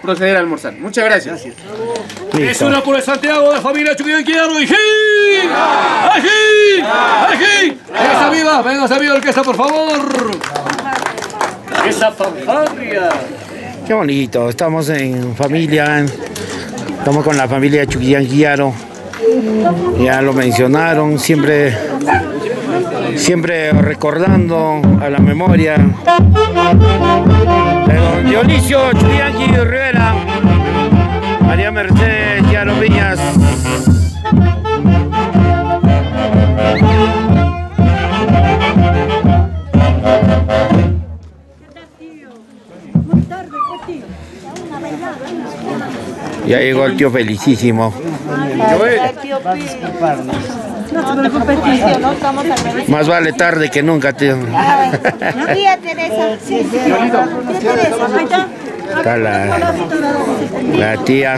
proceder a almorzar. Muchas gracias. Es una por el Santiago de familia Chuquillanquiano y ¡Ají! ¡Ají! ¡Ají! ¡Esa viva! Venga, viva orquesta, por favor. ¡Esa fanfarria! Qué bonito, estamos en familia, estamos con la familia Chuquillanquiano. Ya lo mencionaron, siempre recordando a la memoria de don Dionisio Chuquillanqui Rivera, María Mercedes Yaro Viñas. Ya llegó el tío felicísimo. No te preocupes, tío, no estamos al menos. Más vale tarde que nunca, tío. Tía Teresa. Sí, sí. Tía Teresa, ahí está. Está la tía.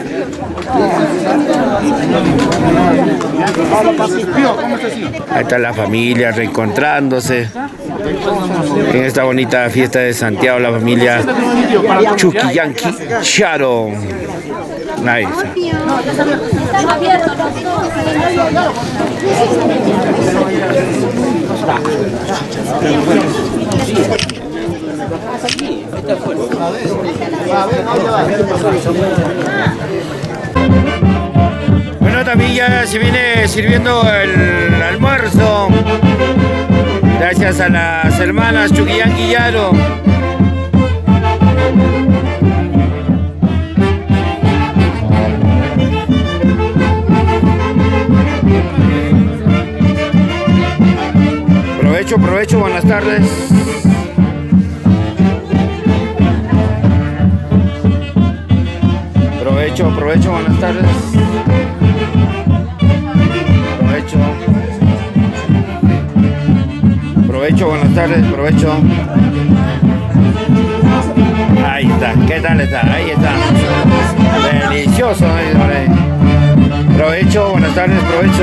Ahí está la familia reencontrándose en esta bonita fiesta de Santiago, la familia Chuquillanquiano. Ahí está. Bueno, también ya se viene sirviendo el almuerzo. Gracias a las hermanas Chuquillanquiano. Provecho, buenas tardes. Provecho, buenas tardes. Provecho, buenas tardes, provecho. Ahí está, ¿qué tal está? Ahí está. Delicioso, ¿no? Provecho, buenas tardes, provecho.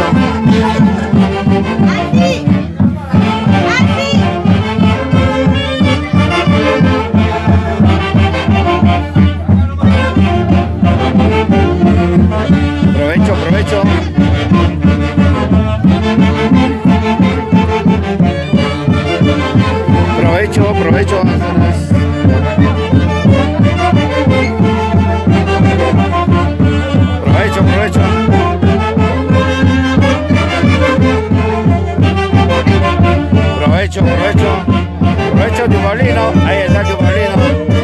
Provecho. Provecho. Provecho, tu molino. Ahí está tu molino.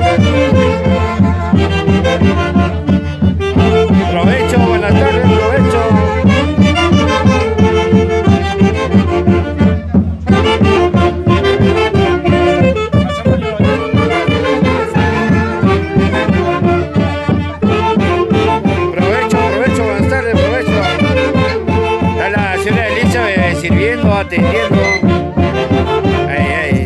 Provecho, buenas tardes, provecho. Provecho, buenas tardes, provecho. Está la señora Elizabeth sirviendo, atendiendo. Ahí.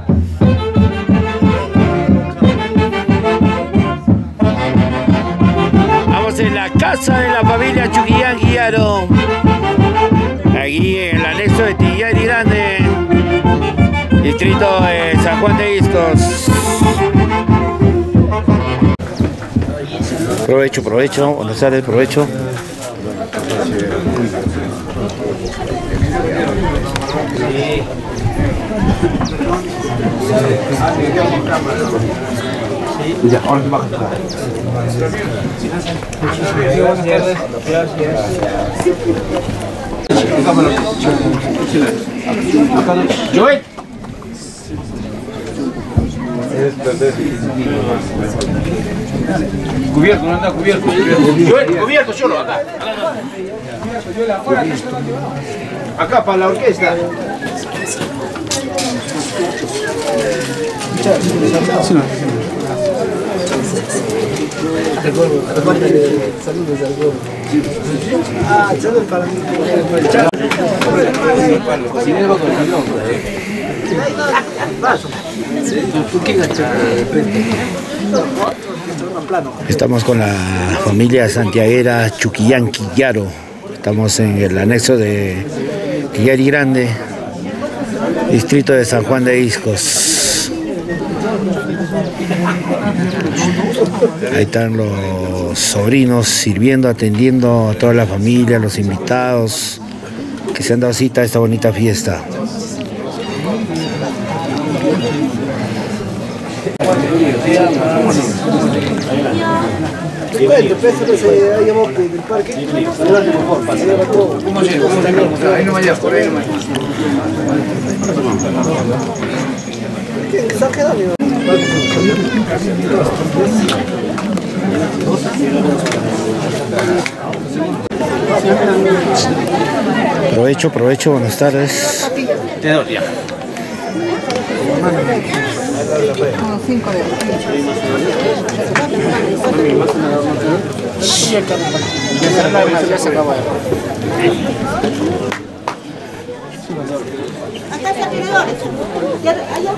Vamos en la casa de la familia Chuquillanquiano. Aquí en el anexo de Tillari Grande, distrito de San Juan de Iscos. Provecho, buenas tardes, provecho. Ya, ahora baja. Joel. Cubierto, no anda cubierto. Cubierto, solo, acá. Acá para la orquesta. Saludos al gordo. Ah, saludos para mí. Estamos con la familia santiaguera Chuquillanquiano. Estamos en el anexo de Tillari Grande, distrito de San Juan de Iscos. Ahí están los sobrinos sirviendo, atendiendo a toda la familia, a los invitados que se han dado cita a esta bonita fiesta. Provecho, provecho, buenas tardes. Acá servidores. Allá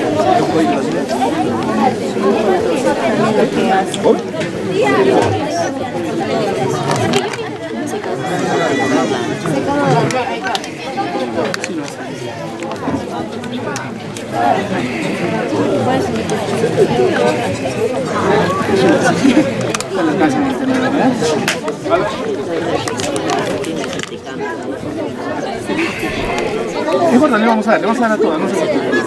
No importa, le vamos a dar a todas, no se preocupe.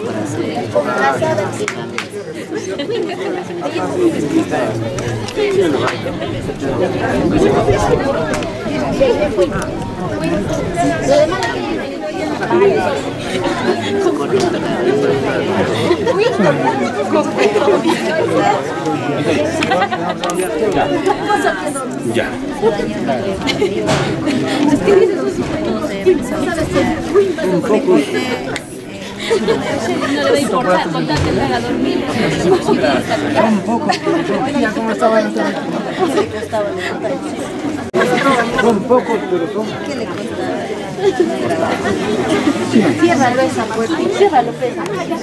Ya. No le va a importar, contarte para dormir. Un poco. ¿Cómo estaba? Son pocos, pero son. ¿Qué le cuesta? Ciérralo esa puerta. Ciérralo, pesa.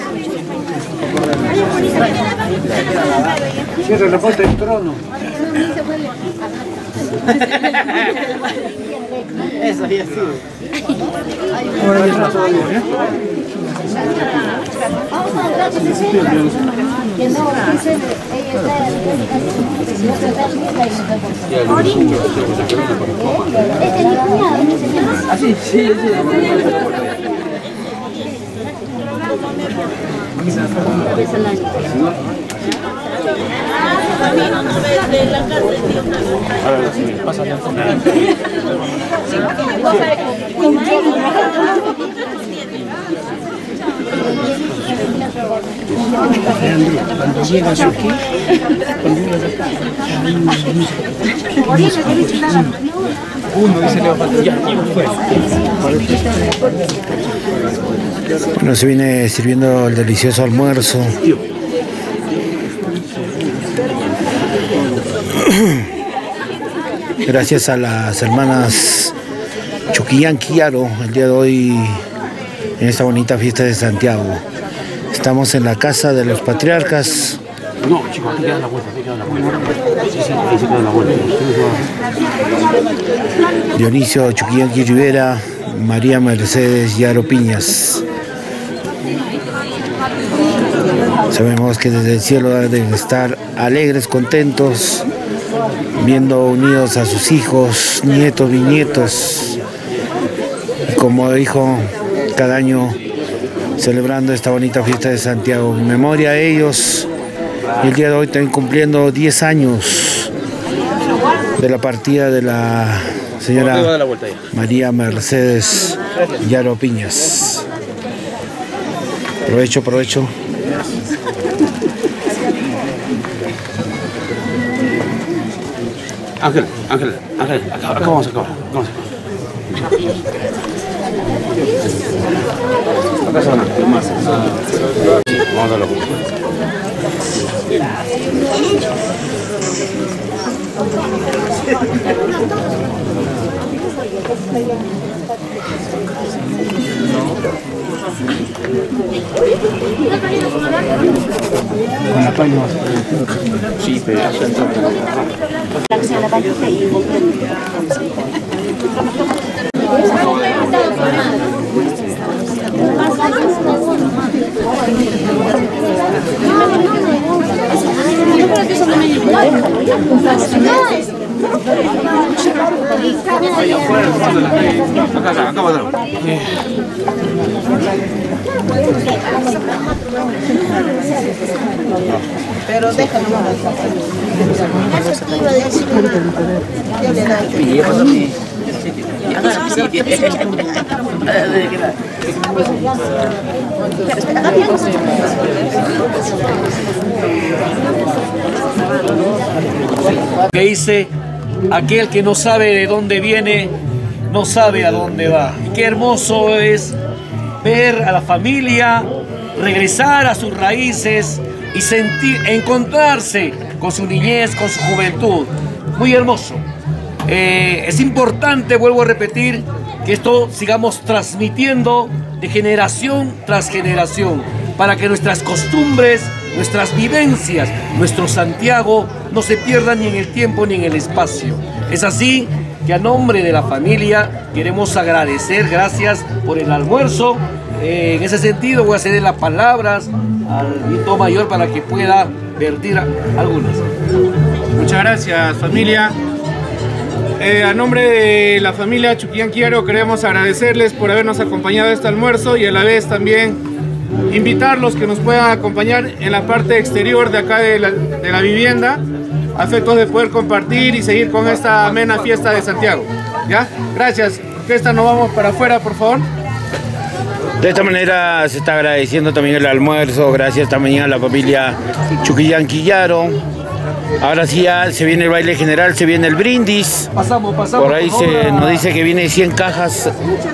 Cierra la puerta del trono. Eso ya sí. Ahora ya todo bien, ¿eh? Así, sí, sí. Cuando llegas aquí, uno dice le va a faltar ya, Bueno, se viene sirviendo el delicioso almuerzo. Gracias a las hermanas Chuquillanquiaro el día de hoy en esta bonita fiesta de Santiago. Estamos en la casa de los patriarcas. No, chicos, aquí queda la vuelta, aquí queda la vuelta. Sí, ahí se queda la vuelta. Dionisio Chuquillanqui Rivera, María Mercedes Yaro Piñas. Sabemos que desde el cielo deben estar alegres, contentos, viendo unidos a sus hijos, nietos, bisnietos. Y como dijo, cada año celebrando esta bonita fiesta de Santiago. En memoria a ellos, y el día de hoy también cumpliendo 10 años de la partida de la señora María Mercedes Yaro Piñas. Provecho, provecho. Ángel, acá vamos a acabar. Acá se van a más. Vamos a darlo. Con la palma. Sí, pero ya está. Pero déjalo. Que dice, aquel que no sabe de dónde viene, no sabe a dónde va. Y qué hermoso es ver a la familia regresar a sus raíces y sentir, encontrarse con su niñez, con su juventud. Muy hermoso. Es importante, vuelvo a repetir, que esto sigamos transmitiendo de generación tras generación, para que nuestras costumbres, nuestras vivencias, nuestro Santiago no se pierdan ni en el tiempo ni en el espacio. Es así que a nombre de la familia queremos agradecer, gracias por el almuerzo. En ese sentido voy a ceder las palabras al Vito Mayor para que pueda vertir algunas. Muchas gracias, familia. A nombre de la familia Chuquillanquillaro queremos agradecerles por habernos acompañado a este almuerzo y a la vez también invitarlos que nos puedan acompañar en la parte exterior de acá de la vivienda, a efectos de poder compartir y seguir con esta amena fiesta de Santiago. ¿Ya? Gracias. Orquesta, nos vamos para afuera, por favor. De esta manera se está agradeciendo también el almuerzo, gracias también a la familia Chuquillanquillaro. Ahora sí ya se viene el baile general, se viene el brindis. Pasamos. Por ahí nos dice que viene 100 cajas.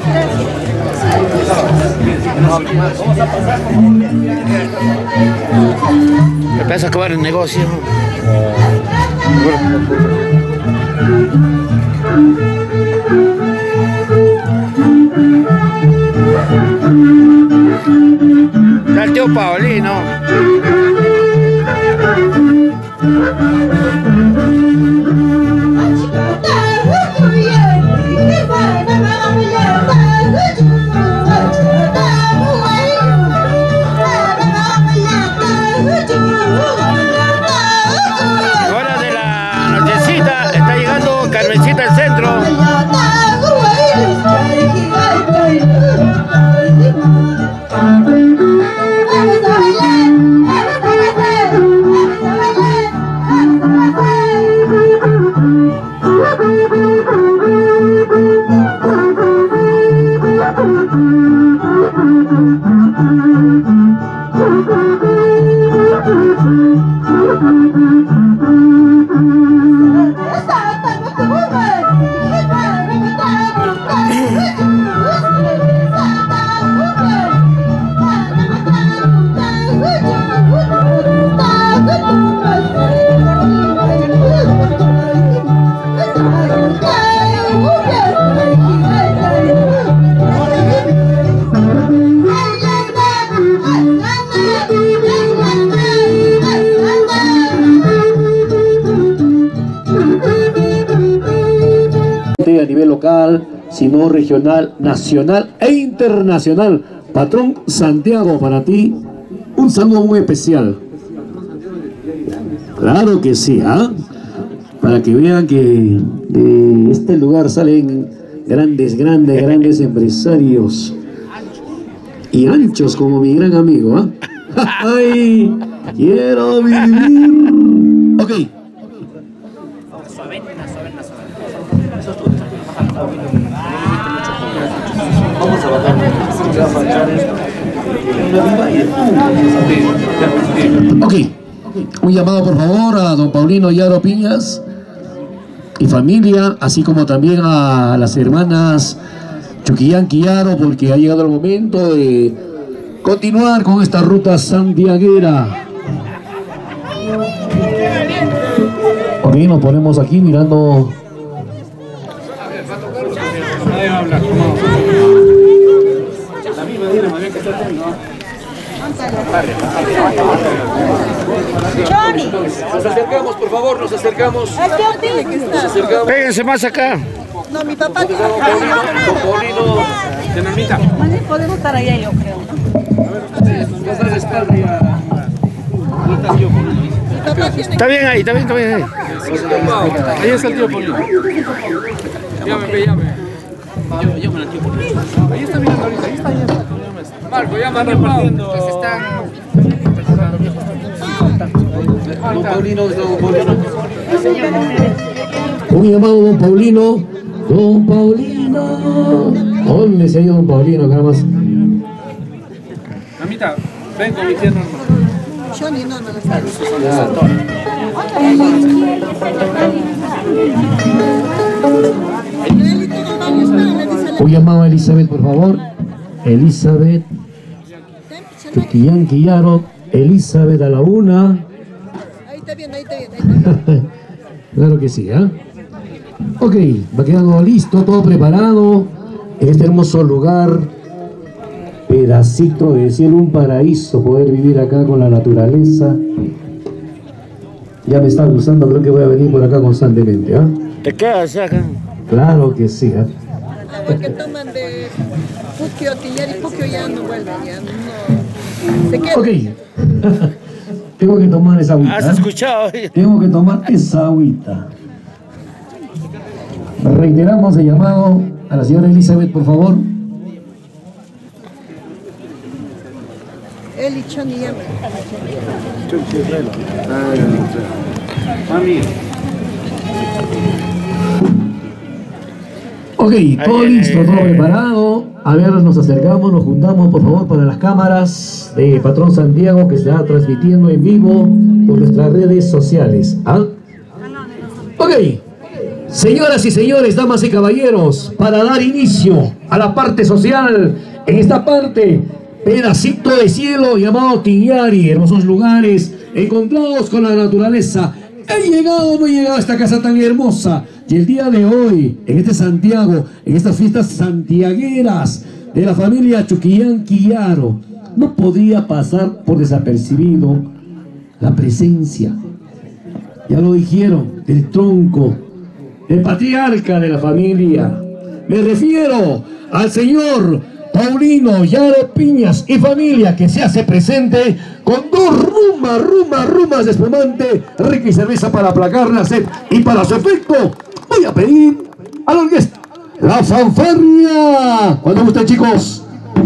Empieza a acabar el negocio. Está el tío Paulino. Hora de la nochecita, está llegando Carmencita al centro. A nivel local, sino regional, nacional e internacional. Patrón Santiago, para ti un saludo muy especial. Claro que sí, ¿ah? Para que vean que de este lugar salen grandes empresarios y anchos como mi gran amigo, ¿ah? ¡Ay! Quiero vivir. Ok. Vamos a bajar. Ok, un llamado por favor a don Paulino Yaro Piñas y familia, así como también a las hermanas Chuquillanquillaro, porque ha llegado el momento de continuar con esta ruta santiaguera. Ok, nos ponemos aquí mirando. Nos acercamos, por favor, nos acercamos. Péguense más acá. No, mi papá. Don Paulino, de Normita. Podemos estar allá, yo creo. nos da la espalda y a... Está bien ahí, está bien ahí. Ahí está el tío Paulino. Llame. Llame al tío Paulino. Ahí está mirando ahorita, ahí está. Marco, llama a repartiendo. Se están... Don Paulino. Un llamado Don Paulino. Don Paulino. ¿Dónde se ha ido Don Paulino? Nada más. Mamita, ven con mi tierno hermano. Un llamado a Elizabeth, por favor. Elizabeth. Chuquillán Quillaro. Elizabeth a la una. Ahí está bien. Claro que sí, ¿ah? Ok, va quedando listo, todo preparado. En este hermoso lugar. Pedacito de cielo, un paraíso, poder vivir acá con la naturaleza. Ya me está gustando, creo que voy a venir por acá constantemente, ¿ah? ¿Te quedas acá? Claro que sí, ¿ah? Agua que toman de Puquio, Quillari, Puquio ya no vuelven, ya no. Se queda. Ok. Tengo que tomar esa agüita. ¿Has escuchado? Tengo que tomar esa agüita. Reiteramos el llamado a la señora Elizabeth, por favor. Eli Choni llama. Mami. Ok, todo listo, todo preparado. A ver, nos acercamos, nos juntamos, por favor, para las cámaras de Patrón Santiago, que se está transmitiendo en vivo por nuestras redes sociales. ¿Ah? Ok, señoras y señores, damas y caballeros, para dar inicio a la parte social, en esta parte, pedacito de cielo llamado Quillari, hermosos lugares encontrados con la naturaleza. He llegado, no he llegado a esta casa tan hermosa. Y el día de hoy, en este Santiago, en estas fiestas santiagueras de la familia Chuquillán Quillaro, no podía pasar por desapercibido la presencia, ya lo dijeron, del tronco, del patriarca de la familia. Me refiero al señor Paulino Yaro Piñas y familia, que se hace presente con dos rumas de espumante, rica y cerveza para aplacar la sed. Y para su efecto, voy a pedir a la orquesta la fanfarria. Cuando gusten, chicos.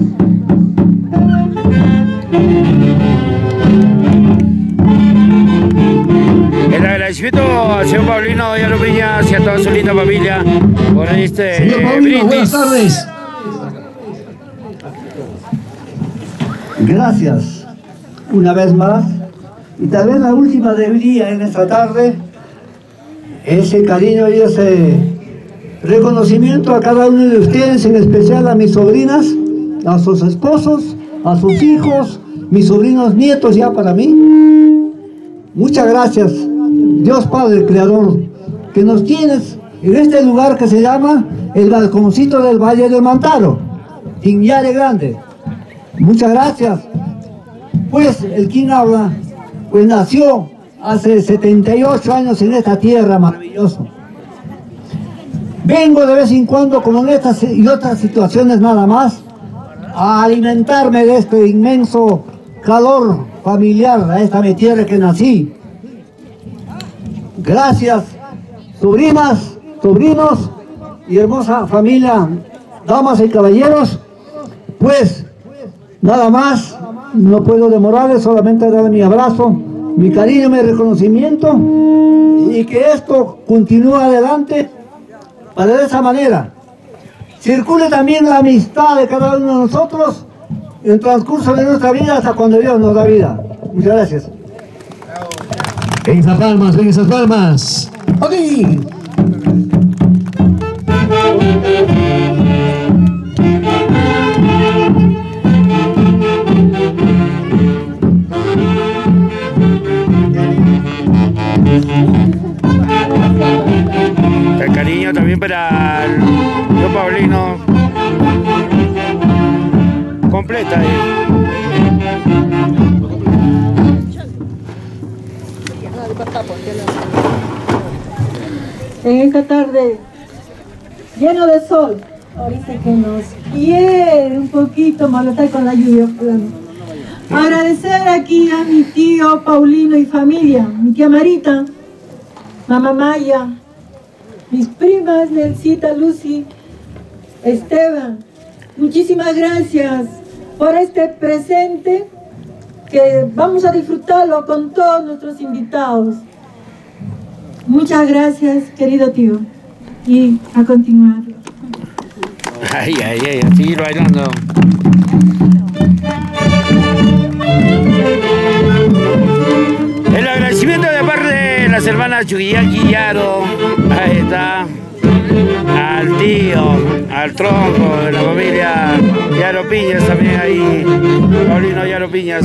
El agradecimiento al señor Paulino Yaro Piñas y a toda su linda familia por este Señor Paulino, brindis. buenas tardes. Gracias una vez más, y tal vez la última del día en esta tarde, ese cariño y ese reconocimiento a cada uno de ustedes, en especial a mis sobrinas, a sus esposos, a sus hijos, mis sobrinos nietos ya para mí. Muchas gracias, Dios Padre Creador, que nos tienes en este lugar que se llama el balconcito del Valle del Mantaro, Quillari Grande. Muchas gracias. Pues el quien habla, pues nació hace 78 años en esta tierra maravillosa. Vengo de vez en cuando, como en estas y otras situaciones nada más, a alimentarme de este inmenso calor familiar a esta mi tierra que nací. Gracias, sobrinas, sobrinos y hermosa familia, damas y caballeros. Pues nada más, no puedo demorarles, solamente dar mi abrazo, mi cariño, mi reconocimiento, y que esto continúe adelante para de esa manera circule también la amistad de cada uno de nosotros en el transcurso de nuestra vida hasta cuando Dios nos da vida. Muchas gracias. Ven esas palmas, ven esas palmas. Ok. El cariño también para el tío Paulino. Completa. En esta tarde lleno de sol, ahorita que nos quiere un poquito malotar con la lluvia. Agradecer aquí a mi tío Paulino y familia, mi tía Marita, mamá Maya, mis primas Nelsita, Lucy, Esteban. Muchísimas gracias por este presente que vamos a disfrutarlo con todos nuestros invitados. Muchas gracias, querido tío. Y a continuar. Ay, ay, ay, a seguir bailando. El agradecimiento de parte de las hermanas Chuquillanqui Yaro. Ahí está. Al tío, al tronco de la familia Yaro Piñas también ahí. Paulino Yaro Piñas.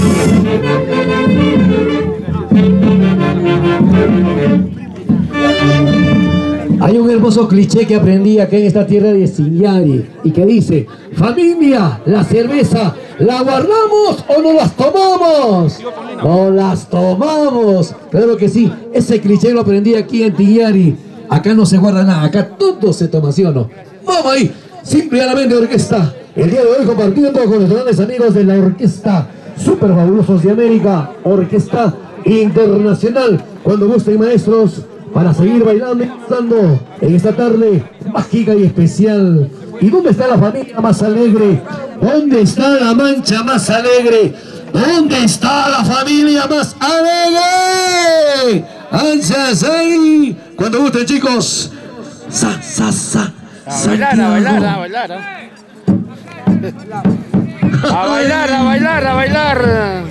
Hay un hermoso cliché que aprendí acá en esta tierra de Signari y que dice: familia, la cerveza, ¿la guardamos o no las tomamos? No las tomamos. Claro que sí, ese cliché lo aprendí aquí en Signari. Acá no se guarda nada, acá todo se toma, ¿sí o no? Vamos ahí, simplemente orquesta. El día de hoy compartiendo con los grandes amigos de la orquesta Super Fabulosos de América, orquesta internacional. Cuando gusten, maestros, para seguir bailando y cantando en esta tarde mágica y especial. ¿Y dónde está la familia más alegre? ¿Dónde está la mancha más alegre? ¿Dónde está la familia más alegre? ¡Anchas ahí! Cuando gusten, chicos. A bailar, a bailar, a bailar. A bailar, a bailar, a bailar.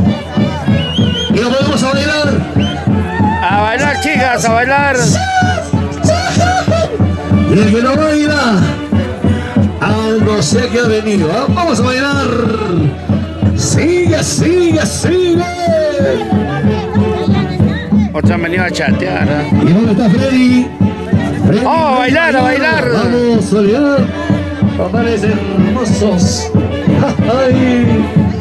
Y nos podemos a bailar. A bailar, chicas, a bailar. Y el que no baila, no sé qué ha venido. ¿Eh? Vamos a bailar. Sigue, sigue, sigue. Otra me iba a chatear. ¿Eh? ¿Y dónde está Freddy? Freddy, ¡Oh, a bailar, a bailar! Vamos a bailar. Papales hermosos. ¡Ay!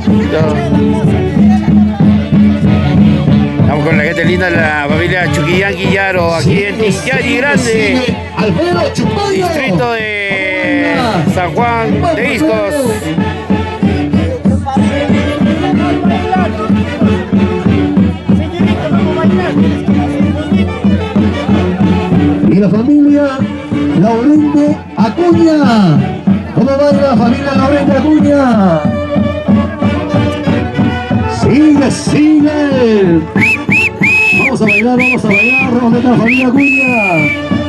Vamos con la gente linda de la familia Chuquillanqui Yaro, aquí en Tincari Grande, distrito de San Juan de Iscos. Y la familia Laurente Acuña. ¿Cómo va la familia Laurente Acuña? Sigue, sigue. Vamos a bailar, vamos a bailar. Vamos a la familia Acuña.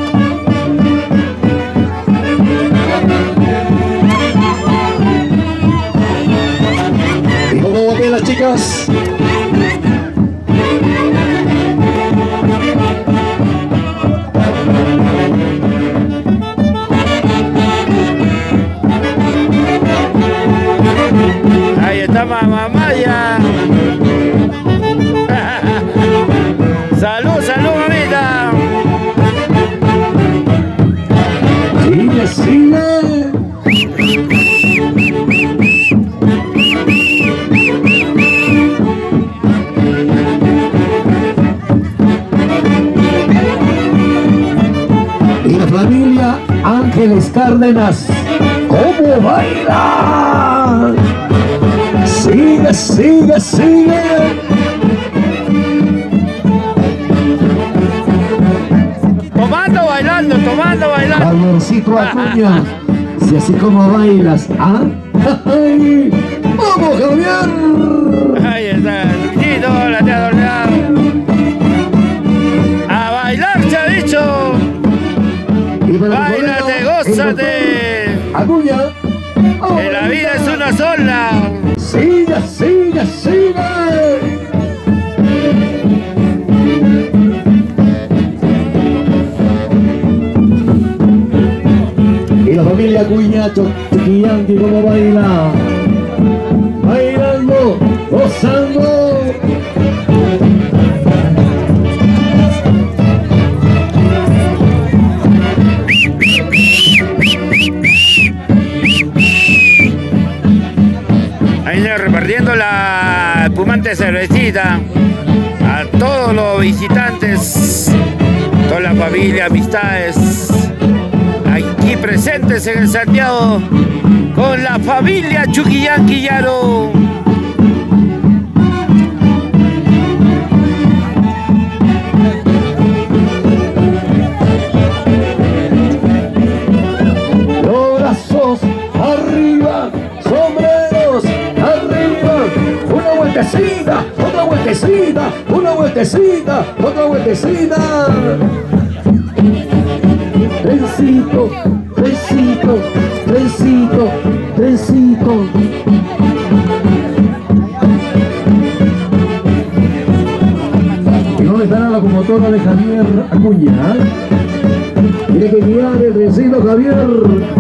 ¿Y cómo van las chicas? Ahí está mamá Maya. Salud, salud, mamita. Sigue, sigue. Y la familia Ángeles Cárdenas. ¿Cómo baila? Sigue, sigue, sigue. Tomando, bailando, tomando, bailando. Javiercito Acuña, si así como bailas, ¿ah? ¡Ay! ¡Vamos, Javier! Ahí está, Luchito, la tía Dorneado. A bailar, se ha dicho. Báilate, gózate. Acuña. Que la vida es una sola. Sigue, sigue, sigue. Y la familia Acuña, Chuquillanqui, ¿cómo baila? Bailando, gozando. Ahí repartiendo la espumante cervecita a todos los visitantes, toda la familia, amistades aquí presentes en el Santiago con la familia Chuquillanqui Yaro. vueltecita. Trencito, trencito, trencito, trencito. ¿Y dónde estará la locomotora de Javier Acuña? Tiene que guiar el trencito Javier.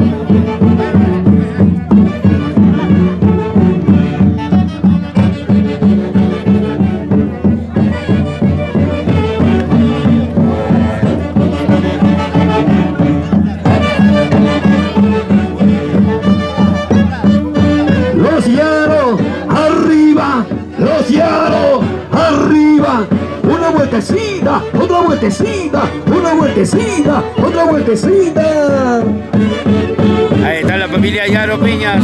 Otra vueltecita, una vueltecita, otra vueltecita. Ahí está la familia Yaro Piñas.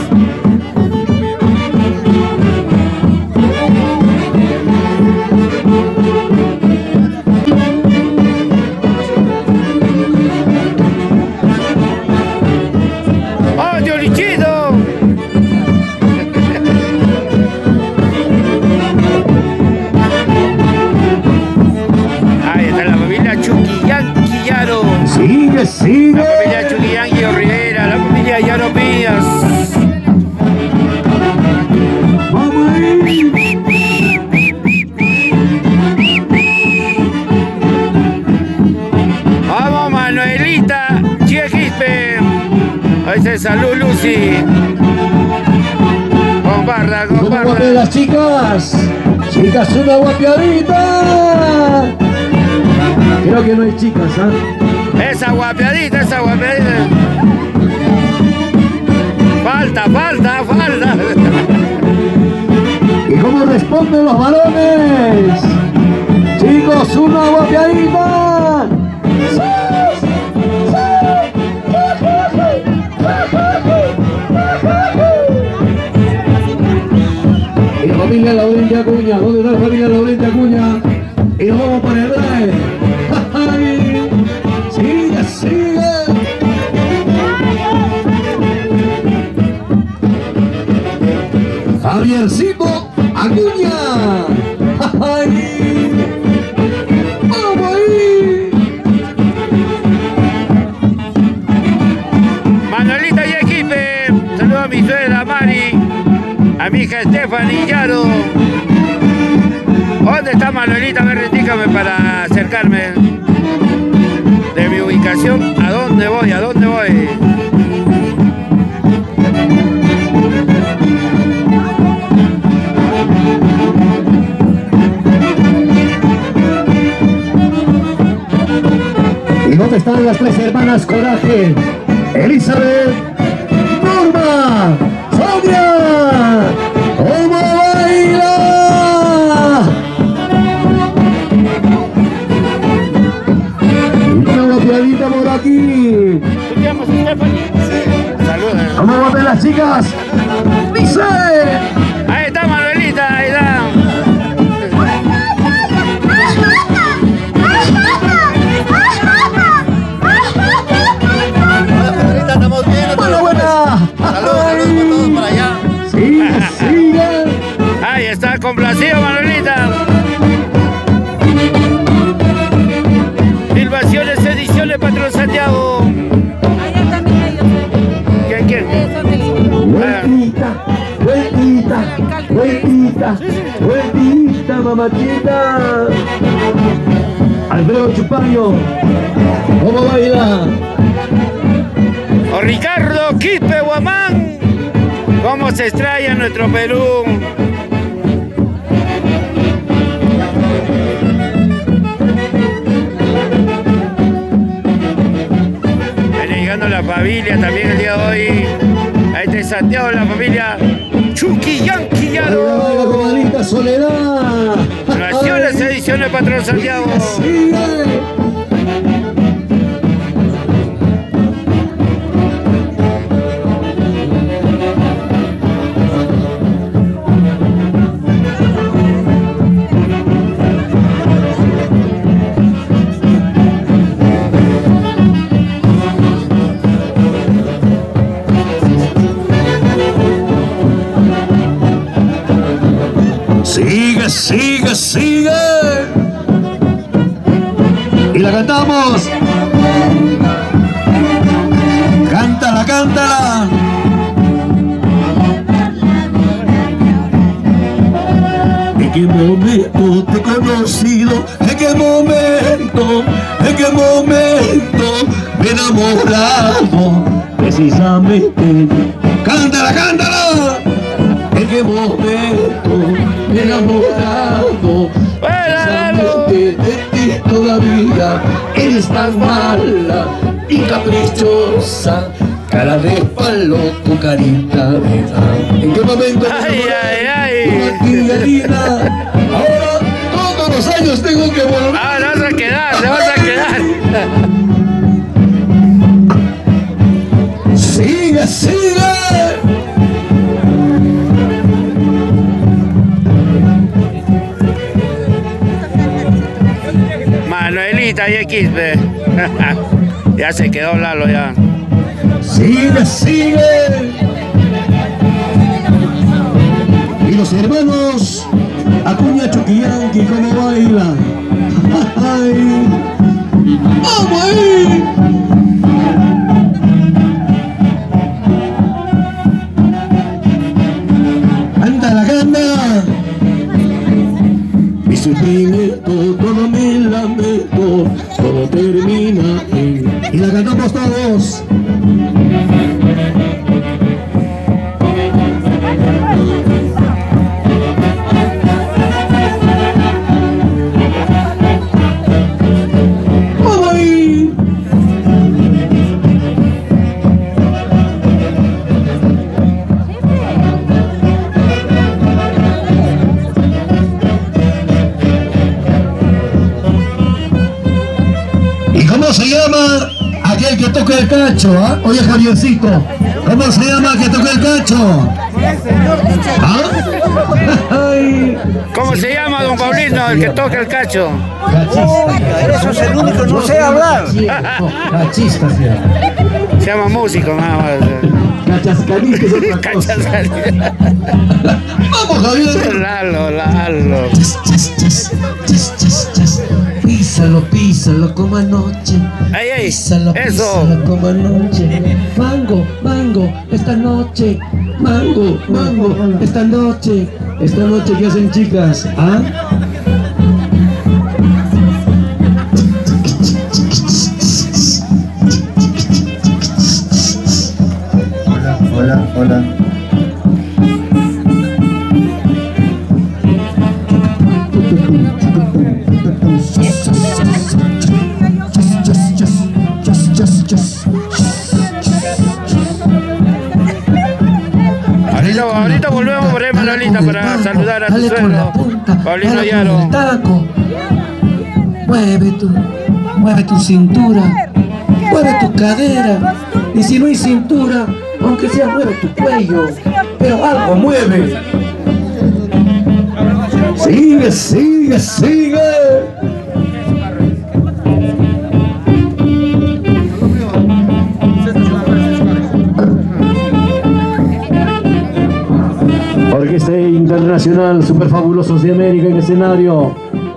¡Oh, Diolichito! Sigue, sigue. La familia Chuquillanqui Rivera, la familia Yaro Piñas. Vamos ahí. Vamos, Manuelita Chiequispe. Ahí se salud, Lucy. Con barra, con Una barra. guapia de las chicas. Chicas, una guapiadita. Creo que no hay chicas, ¿ah? Esa guapiadita, esa guapiadita. Falta, falta, falta. ¿Y cómo responden los varones? Chicos, una guapiadita. Y la familia Laurente Acuña, ¿dónde está la familia Laurente Acuña? Y nos vamos por el drive. Sigue, sigue. Javiercito Acuña. ¡Ay! ¡Vamos ahí! Manuelita y Equipe. Saludos a mi suegra Mari. A mi hija Stephanie Yaro. ¿Dónde está Manuelita? A ver, indícame para acercarme de mi ubicación. ¿A dónde voy? ¿A dónde voy? ¿Y dónde están las tres hermanas Coraje? Elizabeth, Norma, Sonia. ¿Cómo baila? Una guapiadita por aquí. ¿Tú te llamas Stephanie? Sí. Saludos. ¿Cómo van las chicas? ¡Dice! Ahí está Manuelita, ahí está. Estamos bien. Buena, buena. Saludos, saludos por todos por allá. Sigue, sigue. Ahí está, complacido Manuelita. Filmaciones, ediciones, Patrón Santiago. Allá también ellos. ¿Quién? Son del Vueltita, vueltita, vueltita, vueltita, mamachita. Alfredo Chupaño, ¿cómo baila? O Ricardo Quispe Guamán. ¿Cómo se extraña nuestro Perú? Viene llegando la familia también el día de hoy. Ahí está en Santiago la familia Chuquillanqui Yaro. La comadrita Soledad. Naciones, ediciones, Patrón Santiago. Sigue. Sigue, sigue, sigue. la cantamos. Cántala, cántala. ¿En qué momento te he conocido? ¿En qué momento? ¿En qué momento me he enamorado? Precisamente. ¡Cántala, cántala! ¿En qué momento me he enamorado? Precisamente de ti todavía eres tan mala y caprichosa. Cara de palo, tu carita de da. ¿En qué momento? Ay, ay, ay. Ahora todos los años tengo que volver. Ah, te vas a quedar, te vas a quedar. Sigue, sigue. Manuelita y XP. Ya se quedó Lalo ya. Sigue, sigue. Y los hermanos Acuña Chuquillanqui, ¿cómo bailan? ¡Ay! ¡Vamos ahí! ¡Cántala, canta! Mi sufrimiento, todo mi lamento, todo termina en... Y la cantamos todos. ¿Cómo se llama aquel que toca el cacho? ¿Ah? Oye, Javiercito, ¿cómo se llama el que toca el cacho? ¿Ah? ¿Cómo se llama, don Paulino, el que toca el cacho? Eso es el único, no sé hablar. Cachista, se llama músico, nada más. Cachascarista es otra cosa. Vamos, Javier. Lalo. Písalo, písalo como anoche. Ay, písalo, eso. Písalo como anoche. Mango, mango, esta noche. Mango, mango, esta noche. Esta noche, ¿qué hacen, chicas? ¿Ah? Hola, hola. Ahorita volvemos por ahí, Manuelita, para saludar a tu suegro, Paulino Yaro. Mueve tu cintura, mueve tu cadera, y si no hay cintura, aunque sea mueve tu cuello, pero algo mueve. Sigue, sigue, sigue. Orquesta Internacional Super Fabulosos de América en escenario.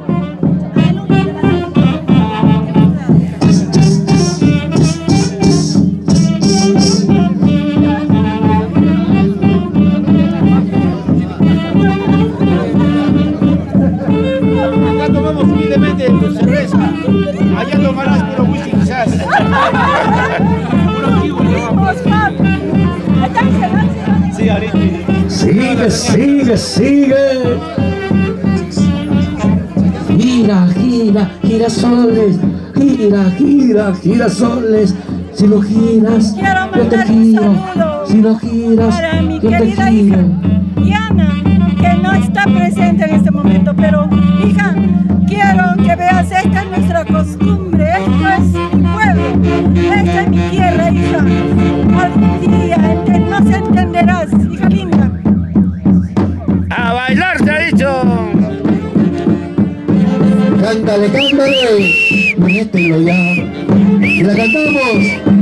Acá tomamos humildemente tu cerveza. Allá tomarás puro whisky quizás. Puro kiwi, sí, ahorita. Sigue, sigue, sigue. Gira, gira, girasoles. Gira, gira, girasoles. Si lo giras, yo te giro. Si lo giras, yo te giro. Diana, que no está presente en este momento, pero hija, quiero que veas, esta es nuestra costumbre, esto es mi pueblo, esta es mi tierra, hija. Algún día no se entenderás, hija linda. ¡A bailar, te ha dicho! Cántale, cántale. Mételo ya. Y la cantamos.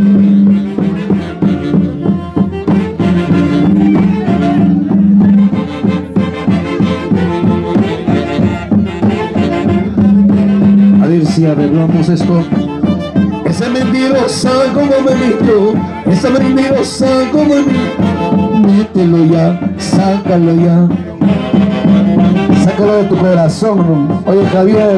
A ver si arreglamos esto. Esa mentirosa como me mintió, esa mentirosa como me mintió. Mételo ya, sácalo ya. Sácalo de tu corazón. Oye, Javier.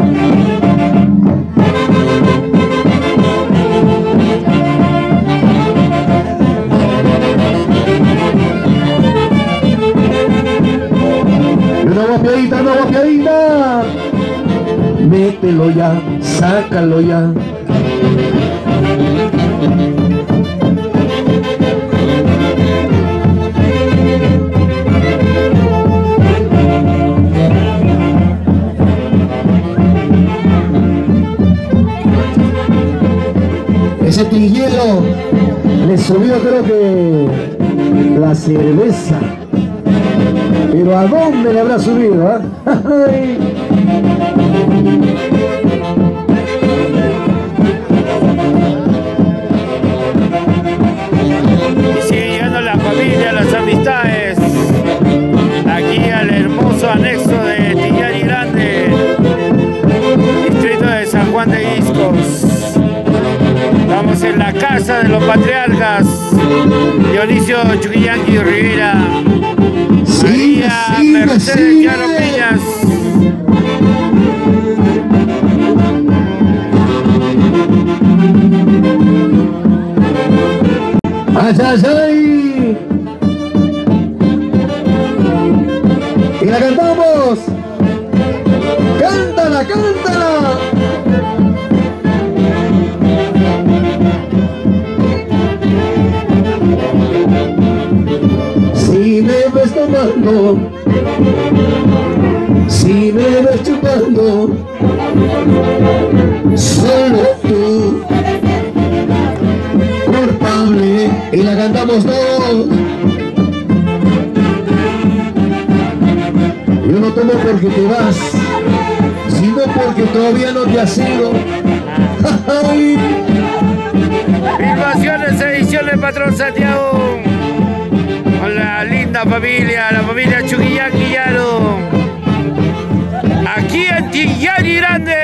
Una guapiadita. Mételo ya, sácalo ya. Ese tinguelo le subió, creo que la cerveza. Pero ¿a dónde le habrá subido? ¿Eh? Y sigue llegando la familia, las amistades, aquí al hermoso anexo de Tillari Grande, distrito de San Juan de Iscos. Estamos en la casa de los patriarcas, Dionisio Chuquillanqui Rivera, María Mercedes Charo Piñas. ¡Ay, ay, ay! ¡Y la cantamos! ¡Cántala, cántala! Si me ves tomando, si me ves chupando, solo tú culpable, y la cantamos todos. Yo no tomo porque te vas, sino porque todavía no te has ido. Filmaciones, ediciones Patrón Santiago, con la linda familia, la familia Chuquillanqui Llano, aquí en Tillari Grande.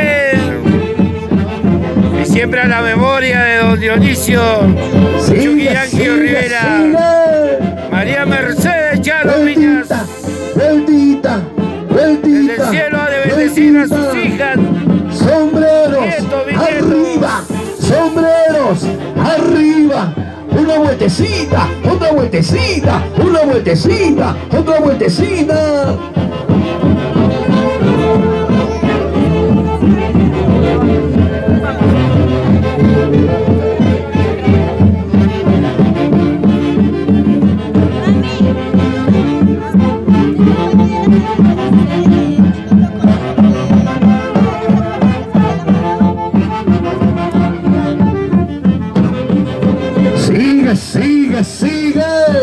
Y siempre a la memoria de don Dionisio Chuquillanqui Rivera, María Mercedes Charo Piñas. Vueltita, vueltita. Desde el cielo ha de bendecir a sus hijas. Sombreros arriba, sombreros arriba. Una vueltecita, otra vueltecita, una vueltecita, otra vueltecita. Sigue, sigue, sigue.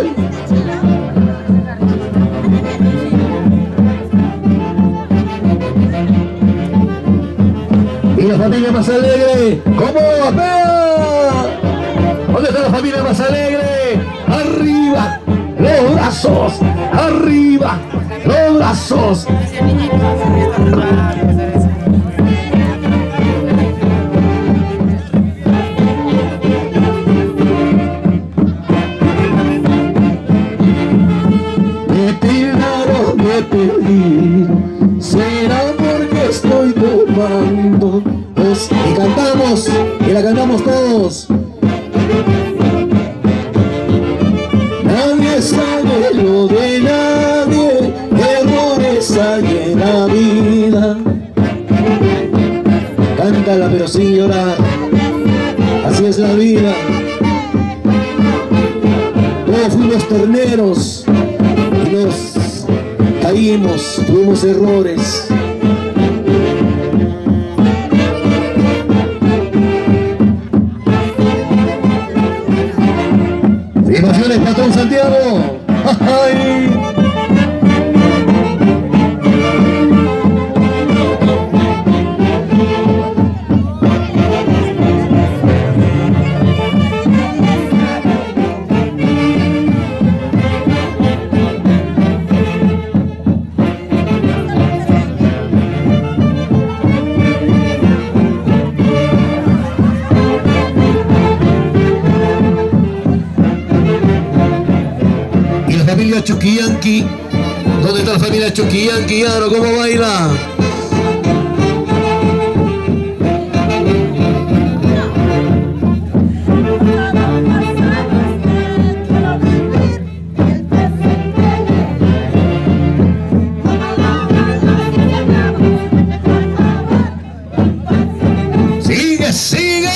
Y la familia más alegre, ¿cómo? ¡Apea! ¿Dónde está la familia más alegre? ¡Arriba! ¡Los brazos! ¡Arriba! ¡Los brazos! Me he perdido, será porque estoy tomando. Pues, y cantamos, y la cantamos todos. Nadie sabe lo de nadie, errores hay en la vida. Cántala pero sin llorar, así es la vida. Todos fuimos terneros y nos caímos, tuvimos errores. Filmaciones Patrón Santiago. ¡Ay! familia Chuquillanqui. ¿Dónde está la familia Chuquillanqui? Yaro, ¿cómo baila? ¡Sigue, sigue!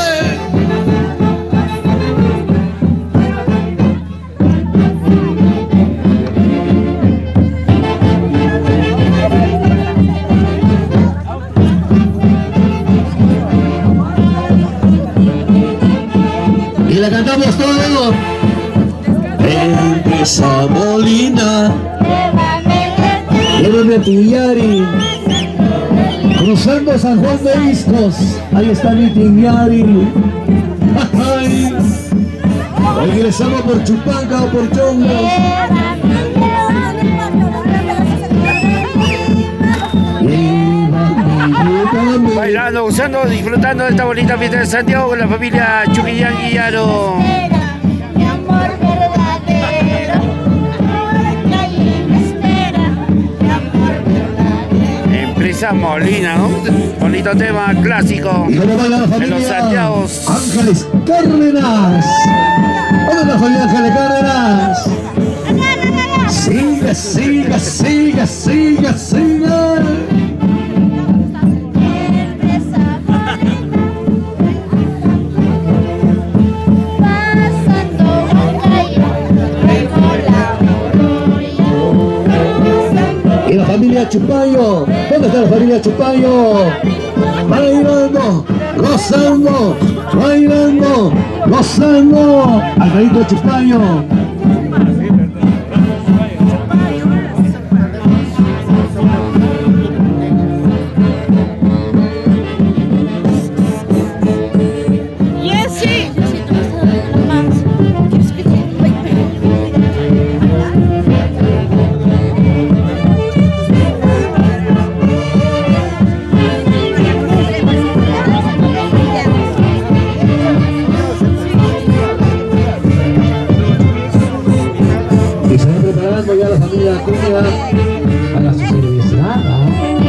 Y la cantamos todos. Empresa Molina, llévame a Tillari, cruzando San Juan de Iscos, ahí está mi Tillari. Ay, regresamos por Chupanca o por Chongos. Bailando, gozando, disfrutando de esta bonita fiesta de Santiago con la familia Chuquillanqui Yaro. Empresa Molina, ¿no? Bonito tema clásico en los Santiagos. Ángeles Cárdenas. ¿Dónde está la familia Ángeles Cárdenas? Siga, siga, siga, siga, siga. Y la familia Chupayo, ¿dónde está la familia Chupayo? Bailando, gozando, bailando, gozando. Alfredito Chupayo. Ya la familia Acuña para su cervezada.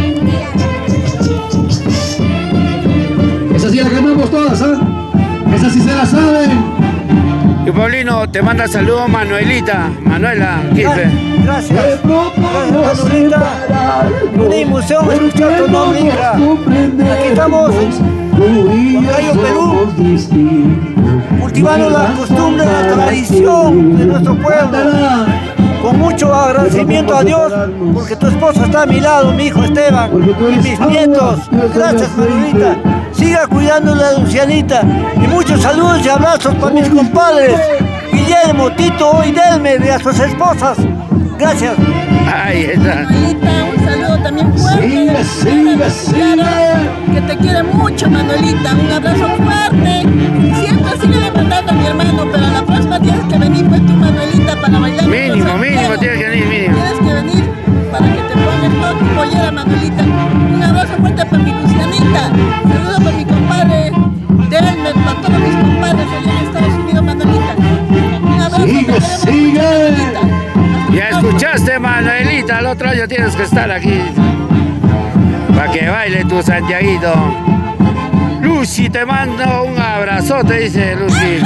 Esa sí la cantamos todas, ¿ah? Esa sí se la saben. Y Paulino, te manda saludos Manuelita. Manuela, Quispe. Gracias. Gracias, Manuelita. Una emoción escuchar tu nombre, hija. Aquí estamos en Huancayo, Perú, cultivando la costumbre, la tradición de nuestro pueblo. Con mucho agradecimiento a Dios, porque tu esposa está a mi lado, mi hijo Esteban, y mis nietos. Gracias, Manuelita. Siga cuidando a la Lucianita. Y muchos saludos y abrazos para mis compadres, Guillermo, Tito y Delme, y a sus esposas. Gracias. Ahí está. Manuelita, un saludo también fuerte. Que te quiere mucho, Manuelita. Un abrazo fuerte. Siempre sigue levantando a mi hermano, pero la próxima tienes que venir pues tú, Manuelita, para bailar. Mínimo, tienes que venir, mínimo. Tienes que venir para que te pongas todo tu pollera, Manuelita. Un abrazo fuerte para mi Lucianita. Saludos para mi compadre Delmer, para todos mis compadres allá en Estados Unidos, Manuelita. Un abrazo. Sigue. Ya escuchaste, Manuelita, el otro año tienes que estar aquí para que baile tu Santiaguito. Lucy, te mando un abrazote, dice Lucy.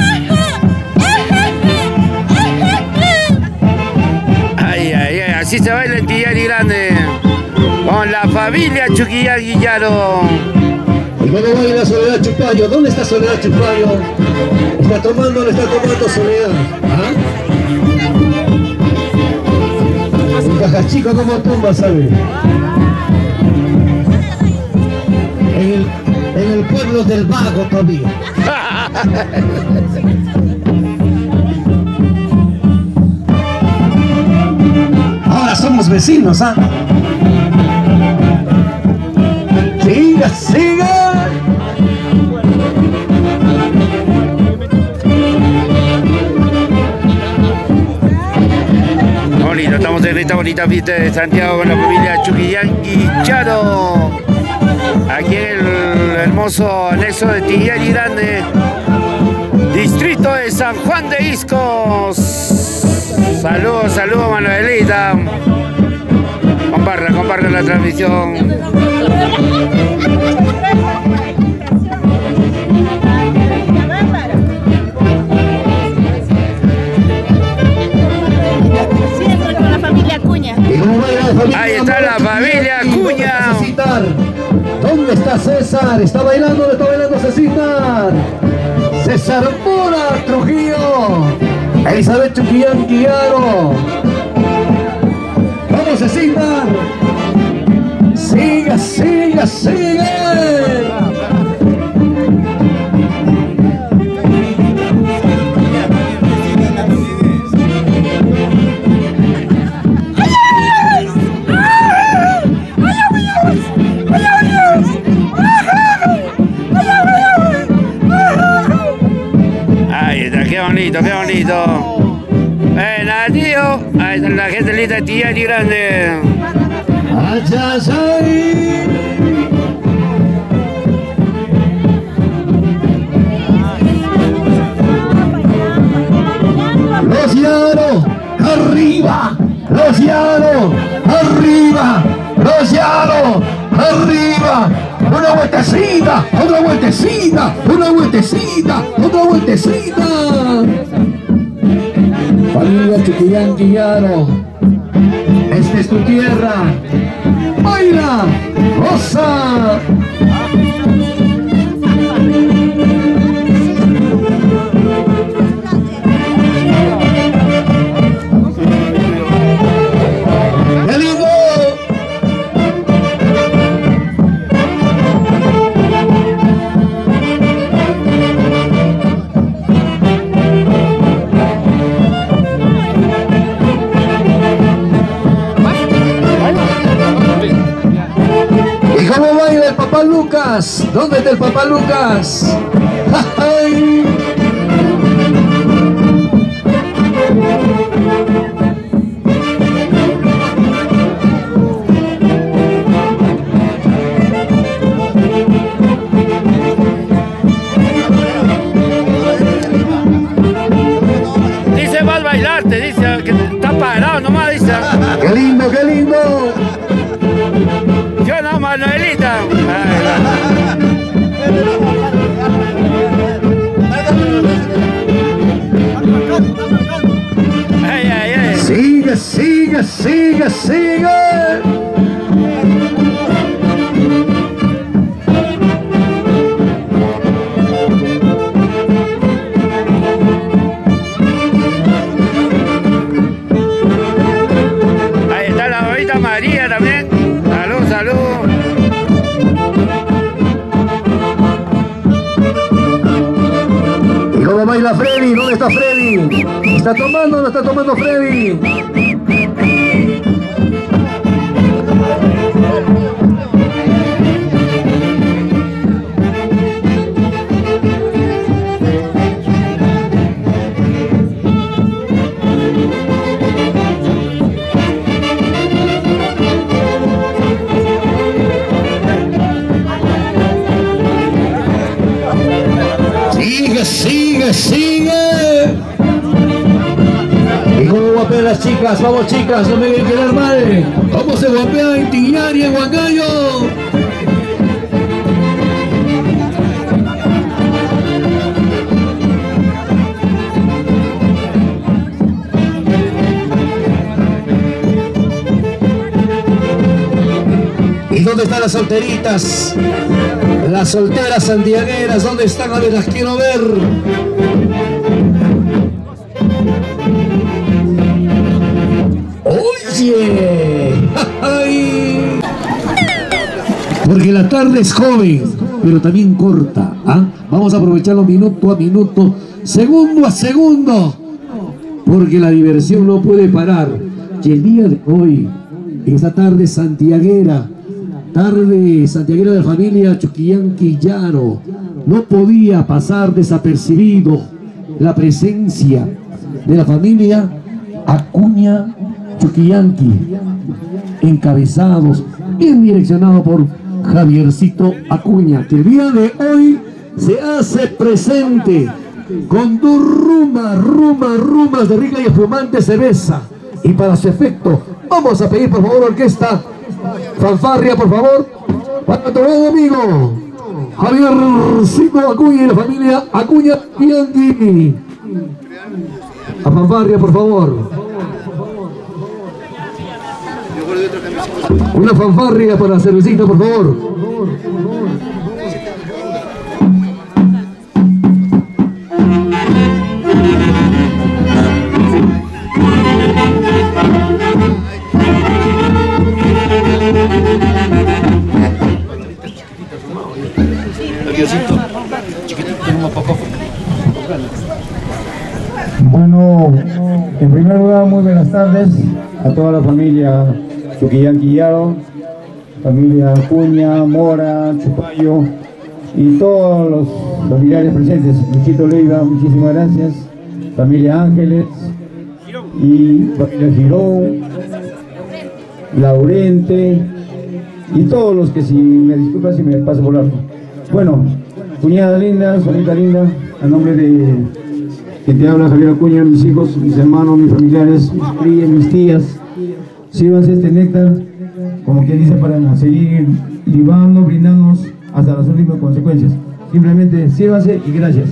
Ay, ay, ay, así se baila en Tillari Grande con la familia Chuquillanqui Yaro. ¿Y cómo baila Soledad Chupayo? ¿Dónde está Soledad Chupayo? ¿Está tomando o no está tomando Soledad? ¿Ah? Un caja chico como tumba, ¿sabe? En el pueblo del Vago todavía. Ahora somos vecinos, ¿ah? ¡Siga, siga! Bonito, estamos en esta bonita fiesta de Santiago con la familia Chuquillanqui Yaro. Aquí en el hermoso anexo de Tillari Grande, distrito de San Juan de Iscos. Saludos, saludos, Manuelita. Comparte la transmisión. Siempre con la familia Acuña. Ahí está la familia Acuña. ¿Dónde está César? Está bailando César. César Mora Trujillo. Elizabeth Chuquillán Guillaro. Vamos César. Siga. Ahí está, qué bonito. Tío, ahí está la gente linda de Tillari Grande. Rociano, arriba. Una vueltecita. Familia Chuquillán Guillaro, esta es tu tierra. Baila, goza. ¡Qué lindo! ¿Y cómo baila el papá Lucas? ¿Dónde está el papá Lucas? ¡Ay! Dice, vas a bailarte, dice, que está parado nomás, dice. ¡Qué lindo! Yo no, Manuelita. Ay. Sigue. Ahí está la bonita María también. Salud. ¿Y cómo baila Freddy? ¿Dónde está Freddy? ¿Está tomando o no está tomando Freddy? Sigue. ¿Y cómo guapean las chicas? Vamos chicas, no me deben quedar mal. ¿Cómo se guapea en Tillari, en Huancayo? ¿Y dónde están las solteritas? Las solteras santiagueras, ¿dónde están? A ver, las quiero ver. ¡Oye! ¡Ay! Porque la tarde es joven, pero también corta. ¿Ah? Vamos a aprovecharlo minuto a minuto, segundo a segundo, porque la diversión no puede parar. Y el día de hoy, esta tarde santiaguera, de la familia Chuquillán Guillaro, no podía pasar desapercibido la presencia de la familia Acuña Chuquillanqui, encabezados, bien direccionados por Javiercito Acuña, que el día de hoy se hace presente con 2 rumas de rica y espumante cerveza. Y para su efecto, vamos a pedir por favor orquesta, fanfarria por favor, para nuestro gran amigo Javiercito Acuña y la familia Acuña Bianchi. A fanfarria por favor. Una fanfarria para la cervecita por favor. Bueno, en primer lugar, muy buenas tardes a toda la familia Chuquillanquillaro, familia Acuña, Mora, Chupayo y todos los familiares presentes. Luchito Leiva, muchísimas gracias. Familia Ángeles y familia Girón, Laurente y todos los que, si me disculpan si me paso por alto. Bueno, cuñada linda, solita linda, a nombre de quien te habla, Javier Acuña, mis hijos, mis hermanos, mis familiares, mis tías, sírvanse este néctar, como quien dice, para seguir libando, brindándonos hasta las últimas consecuencias. Simplemente sírvanse y gracias.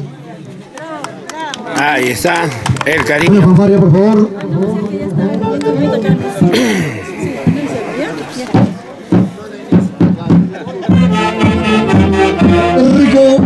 Ahí está, el cariño. Una fanfarria, por favor. Rico.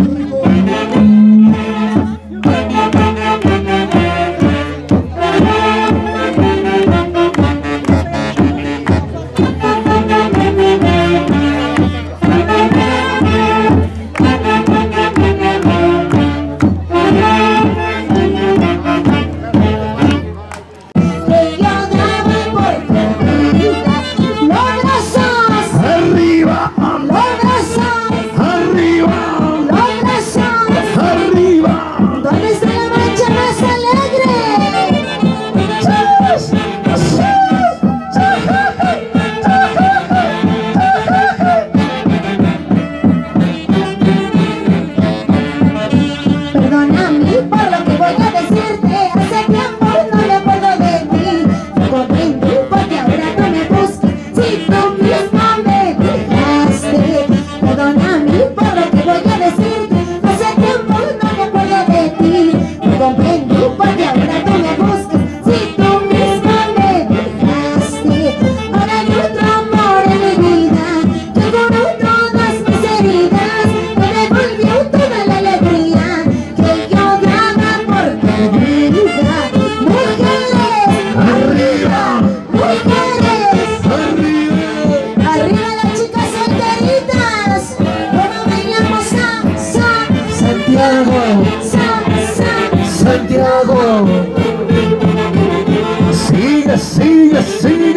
Santiago, sigue, sigue, sigue.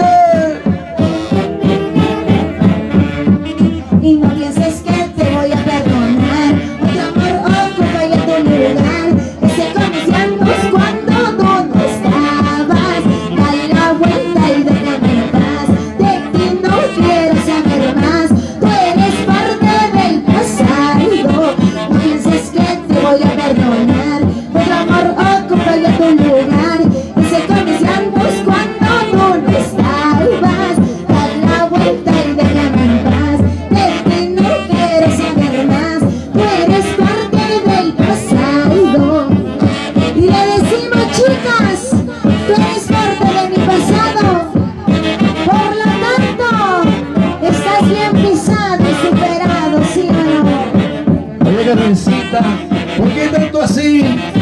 Y no pienses que te voy a perdonar, porque amor ocupa ya tu lugar. Ese comerciantes cuando tú no estabas, dale la vuelta y déjame en paz. De ti no quiero saber más, tú eres parte del pasado. No pienses que te voy a perdonar, porque amor ocupa ya tu lugar. Ese comerciantes cuando tú no estabas, dale la vuelta y déjame en paz. De ti no quiero saber más, tú eres parte del pasado. Y le decimos, chicas, tú eres parte de mi pasado. Por lo tanto, estás bien pisado y superado, ¿sí o no? Oye, Carmencita, ¿por qué tanto así?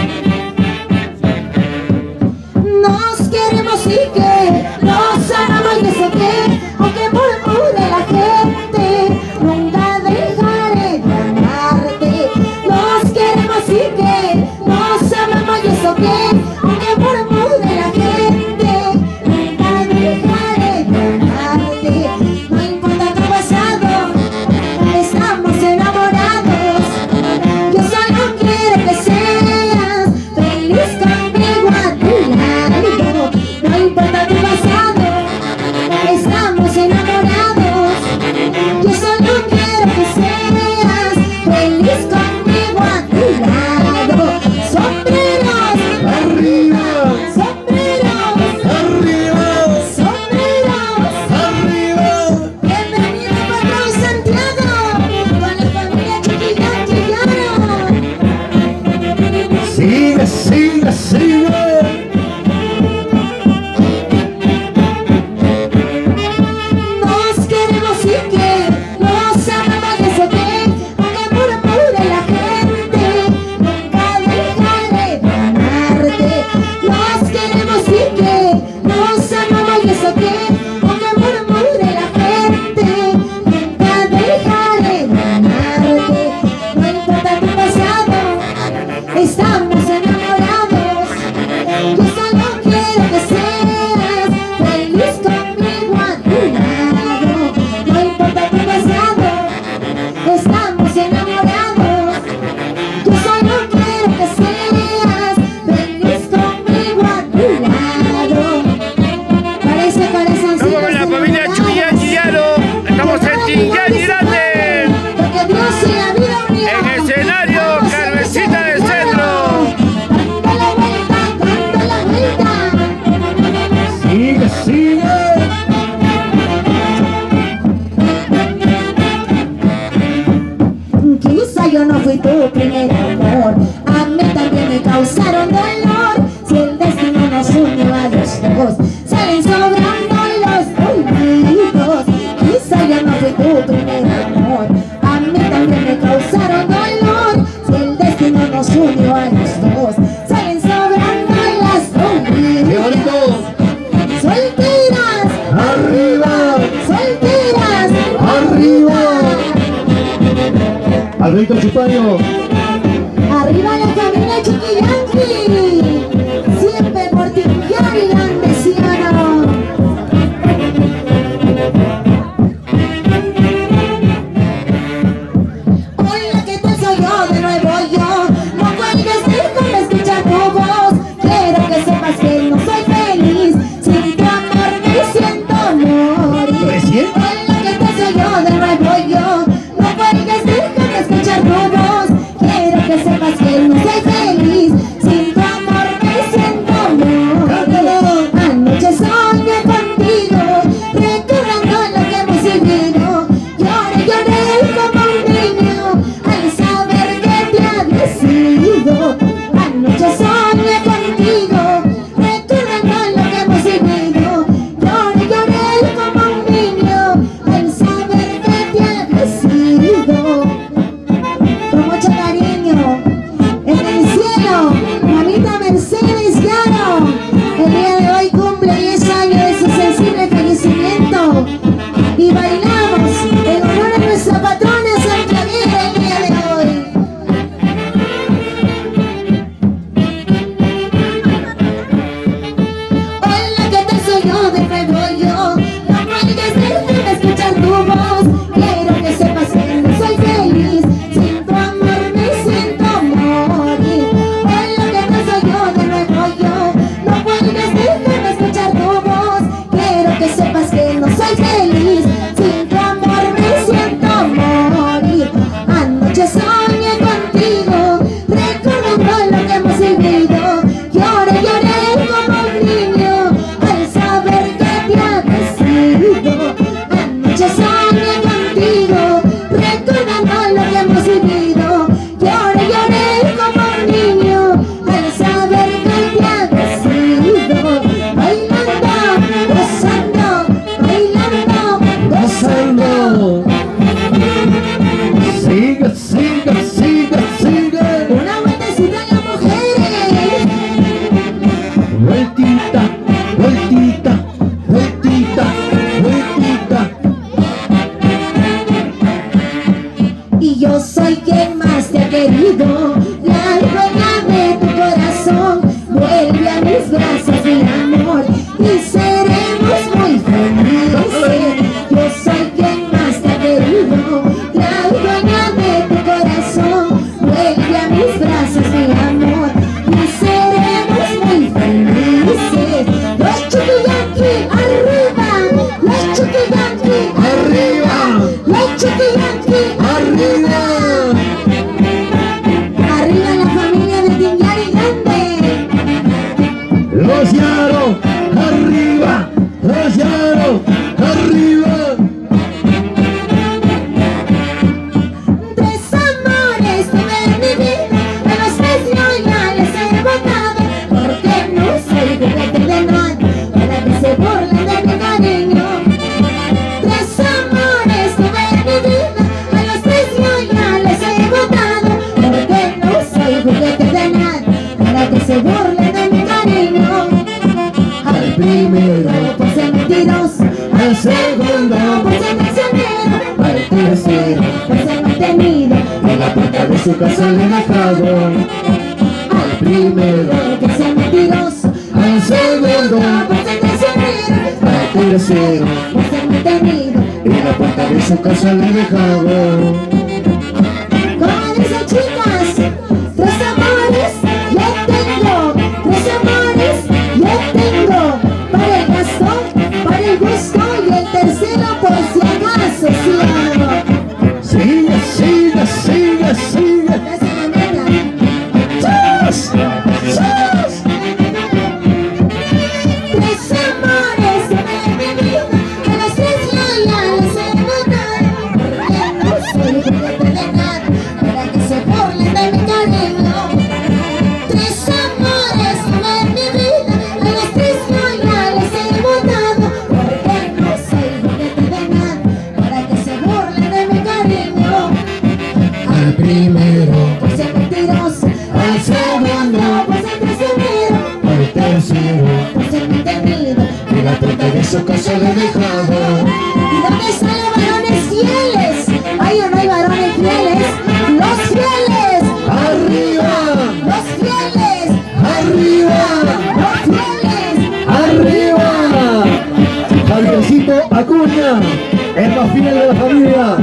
Nos queremos y que nos amamos y eso que, aunque murmure la gente, nunca dejaré de amarte. Nos queremos y que nos amamos y eso que, aunque murmure la gente, nunca dejaré de amarte. No importa tu pasado, estamos enamorados. Yo solo Sigue, sigue. Nos queremos y que nos amamos y eso que aunque murmure la gente nunca dejaré de amarte. Nos queremos y que nos amamos y eso que aunque murmure la gente nunca dejaré de amarte. No importa tu pasado, estamos enamorados. Yo solo quiero que seas feliz conmigo a tu lado. No importa tu pasado, estamos enamorados. Yo solo quiero que seas feliz conmigo a tu lado. Parece Estamos con la familia Chukillán Quillaro. Estamos en Tillán Grande. porque Dios y la vida unió. En escenario Carmencita del Centro. Dando la vuelta. Sigue, sigue. Quizá yo no fui tu primer amor, a mí también me causaron dolor. Si el destino nos unió a los dos, salen sobrando los olvidos. Quizá yo no fui tu primer amor, a mí también me causaron dolor. Si el destino nos unió a los dos, salen sobrando los olvidos. Solteras, Arriba, solteras, arriba. Alberto Chupaño. arriba la familia Chuquillanqui, siempre por Tillán Grande, ¿sí o no? Hola, ¿qué tal? Soy yo, de nuevo yo. No cuelgues déjame escuchar tu voz. Quiero que sepas que no soy feliz. Sin tu amor me siento morir. ¿Recién? Hola, ¿qué tal? Soy yo, de nuevo yo. No cuelgues déjame escuchar tu voz. Quiero que sepas que no soy feliz. Sin tu amor me siento morir. Anoche soñé contigo, recordando lo que hemos vivido. Lloré como un niño al saber que te habías ido. Anoche soñé contigo, recordando lo que hemos vivido. Lloré como un niño al saber que te habías ido. Con mucho cariño, su casa le he dejado. Al primero que sea mentiroso, al segundo, por ser traicionero, al tercero, por ser mantenido, y la puerta de su casa le he dejado. como dicen chicas, 3 amores yo tengo, 3 amores yo tengo, para el gasto, para el gusto y el tercero por si acaso, ¿sí o no? Sigue, sigue, sigue, sigue. Gracias, mamita. ¡Chus! ¡Chus! 3 amores en mi vida, a los 3 loyales he matado, porque no soy juguete de nada, para que se burlen de mi cariño. 3 amores en mi vida, a los 3 loyales he matado, porque no soy juguete de nada, para que se burlen de mi cariño. Al primero, Por ser mentiroso, al segundo, por ser traicionero, al tercero, por ser mantenido, y la puerta de su casa le he dejado. ¿y dónde están los varones fieles? ¿Hay o no hay varones fieles? ¡Los fieles! ¡Arriba! ¡Los fieles! ¡Arriba! ¡Los fieles! ¡Arriba! Javiercito Acuña, el más fiel de la familia.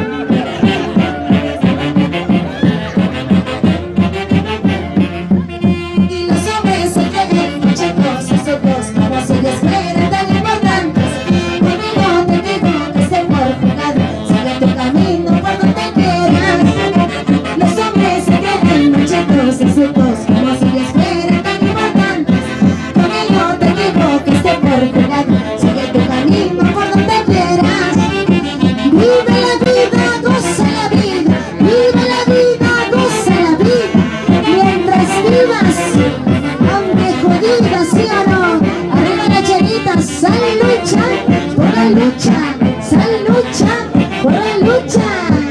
Y los hombres se creen muchas cosas, otros como si les fueran tan importantes. Conmigo te digo que esté por jugar, sigue tu camino por donde quieras. Los hombres se creen muchas cosas, otros como si les fueran tan importantes. Conmigo te digo que esté por jugar, sigue tu camino por donde quieras. Vive la vida, goza la vida, vive la vida, goza la vida. Mientras vivas, aunque jodida, sí o no, arriba la chelita, sal lucha, por la lucha, sal lucha, por la lucha.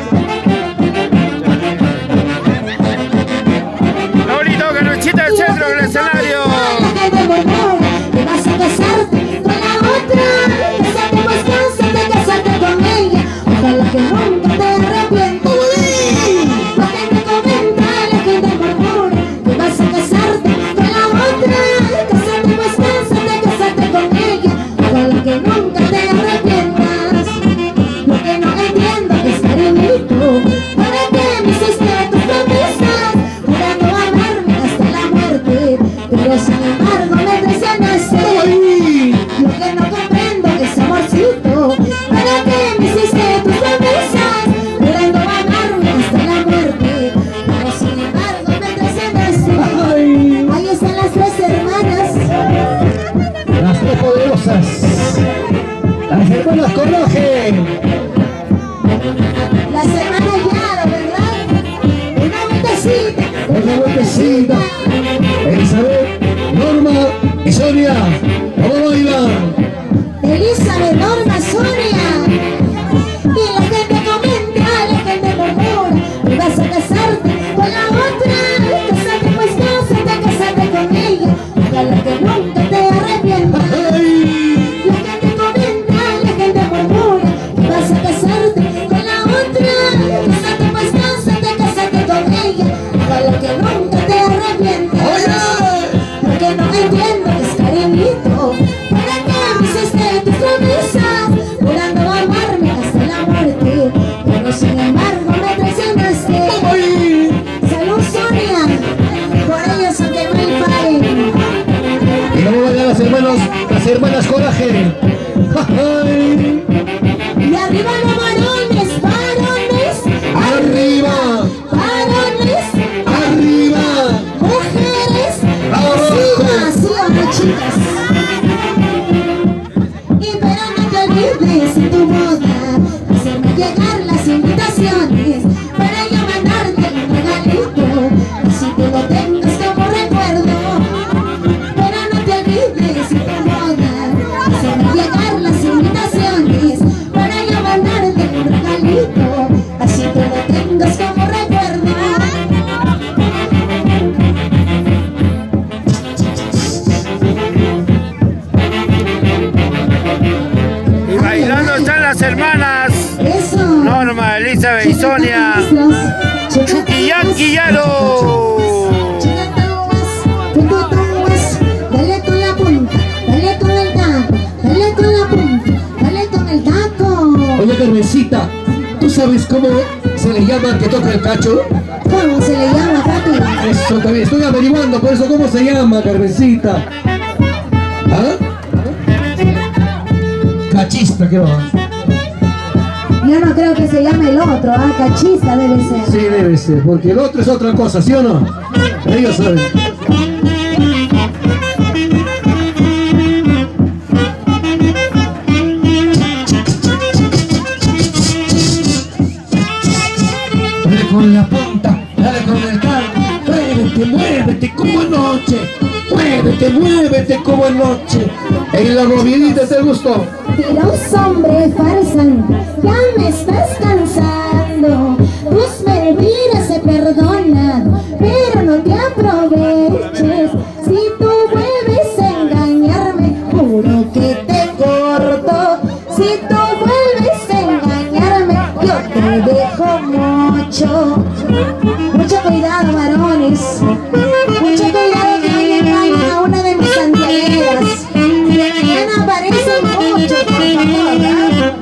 Ahorita que Luchita al centro del escenario. Te vas a casarte con la otra, cásate pues cásate, cásate con ella, ojalá que nunca te arrepientas. La gente comenta, la gente murmura, te vas a casarte con la otra, cásate pues cásate con ella, ojalá que nunca te arrepientas. Lo que no entiendo es cariñito, ¿para qué me hiciste tus promesas? Jurando amarme hasta la muerte, pero sin embargo me traicionaste. Lo que no comprendo es amorcito, ¿para qué me hiciste tus promesas? Jurando amarme hasta la muerte, pero sin embargo me traicionaste. Ahí están las 3 hermanas. Las 3 poderosas, las hermanas Coraje. Las hermanas Yaro, ¿verdad? Una vueltecita. Elizabeth, Norma y Sonia. Vamos a bailar. Elizabeth, Norma, Sonia. Y la gente comenta, la gente murmura, y vas a casarte con la otra. Cásate pues cásate con ella, ojalá que nunca te arrepientas. La gente comenta, la gente murmura, y vas a casarte con la otra. Cásate pues cásate con ella, ojalá que nunca te arrepientas. Lo que no entiendo es cariñito, ¿para qué me hiciste tus promesas? Jurando amarme hasta la muerte, pero sin embargo me traicionaste. Salud, Sonia, por ellos aunque no hay paguen. Y vamos a bailar las hermanas Coraje. Y arriba los varones, varones, Arriba, varones, arriba, mujeres, abajo. sí o no, chicas. Y pero no te olvides en tu boda, hacerme llegar las invitaciones, para yo mandarte un regalito, así tú lo tengas como recuerdo. Pero no te olvides en tu boda, hacerme llegar las invitaciones, para yo mandarte un regalito, así tú lo tengas como recuerdo. Y bailando están las hermanas Eso. Norma, Elizabeth y Sonia. Chucky Yankee. Quillaro. Dale con la punta, dale con el taco, dale con la punta, dale con el taco. Oye, Carmencita, ¿tú sabes cómo se le llama al que toca el cacho? ¿Cómo se le llama, papi? Eso también, estoy averiguando por eso cómo se llama, Carmencita. ¿Ah? Cachista, creo. Yo no creo que se llame el otro, cachista debe ser. Sí, debe ser, porque el otro es otra cosa, ¿sí o no? Ellos saben. Dale con la punta, dale con el carro. Muévete, muévete como anoche. Muévete, muévete como anoche. En la movidita te gustó. Tiros, hombre farsante, ya me estás cansando. Tus mentiras he perdonado, pero no te aproveches. Si tú vuelves a engañarme, juro que te corto. Si tú vuelves a engañarme, yo te dejo mucho. Mucho cuidado, varones. Mucho cuidado que hoy engañen a una de mis santiagueras. Mañana aparecen muchos, por favor.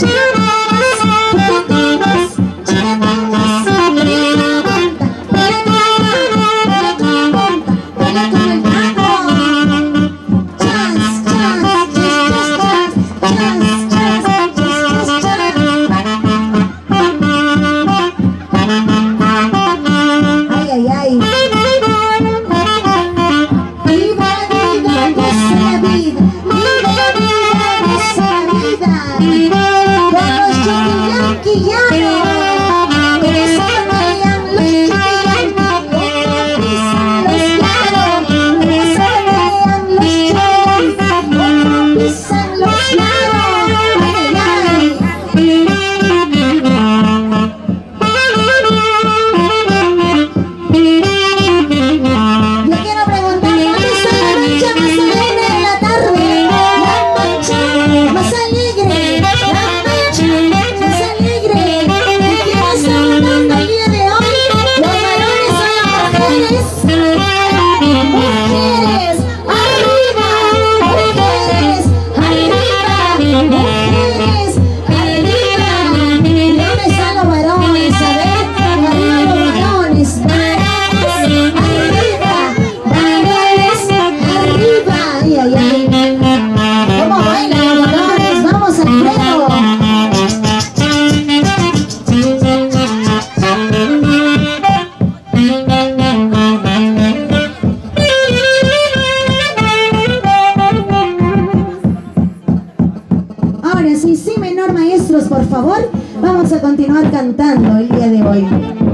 Por favor, vamos a continuar cantando el día de hoy.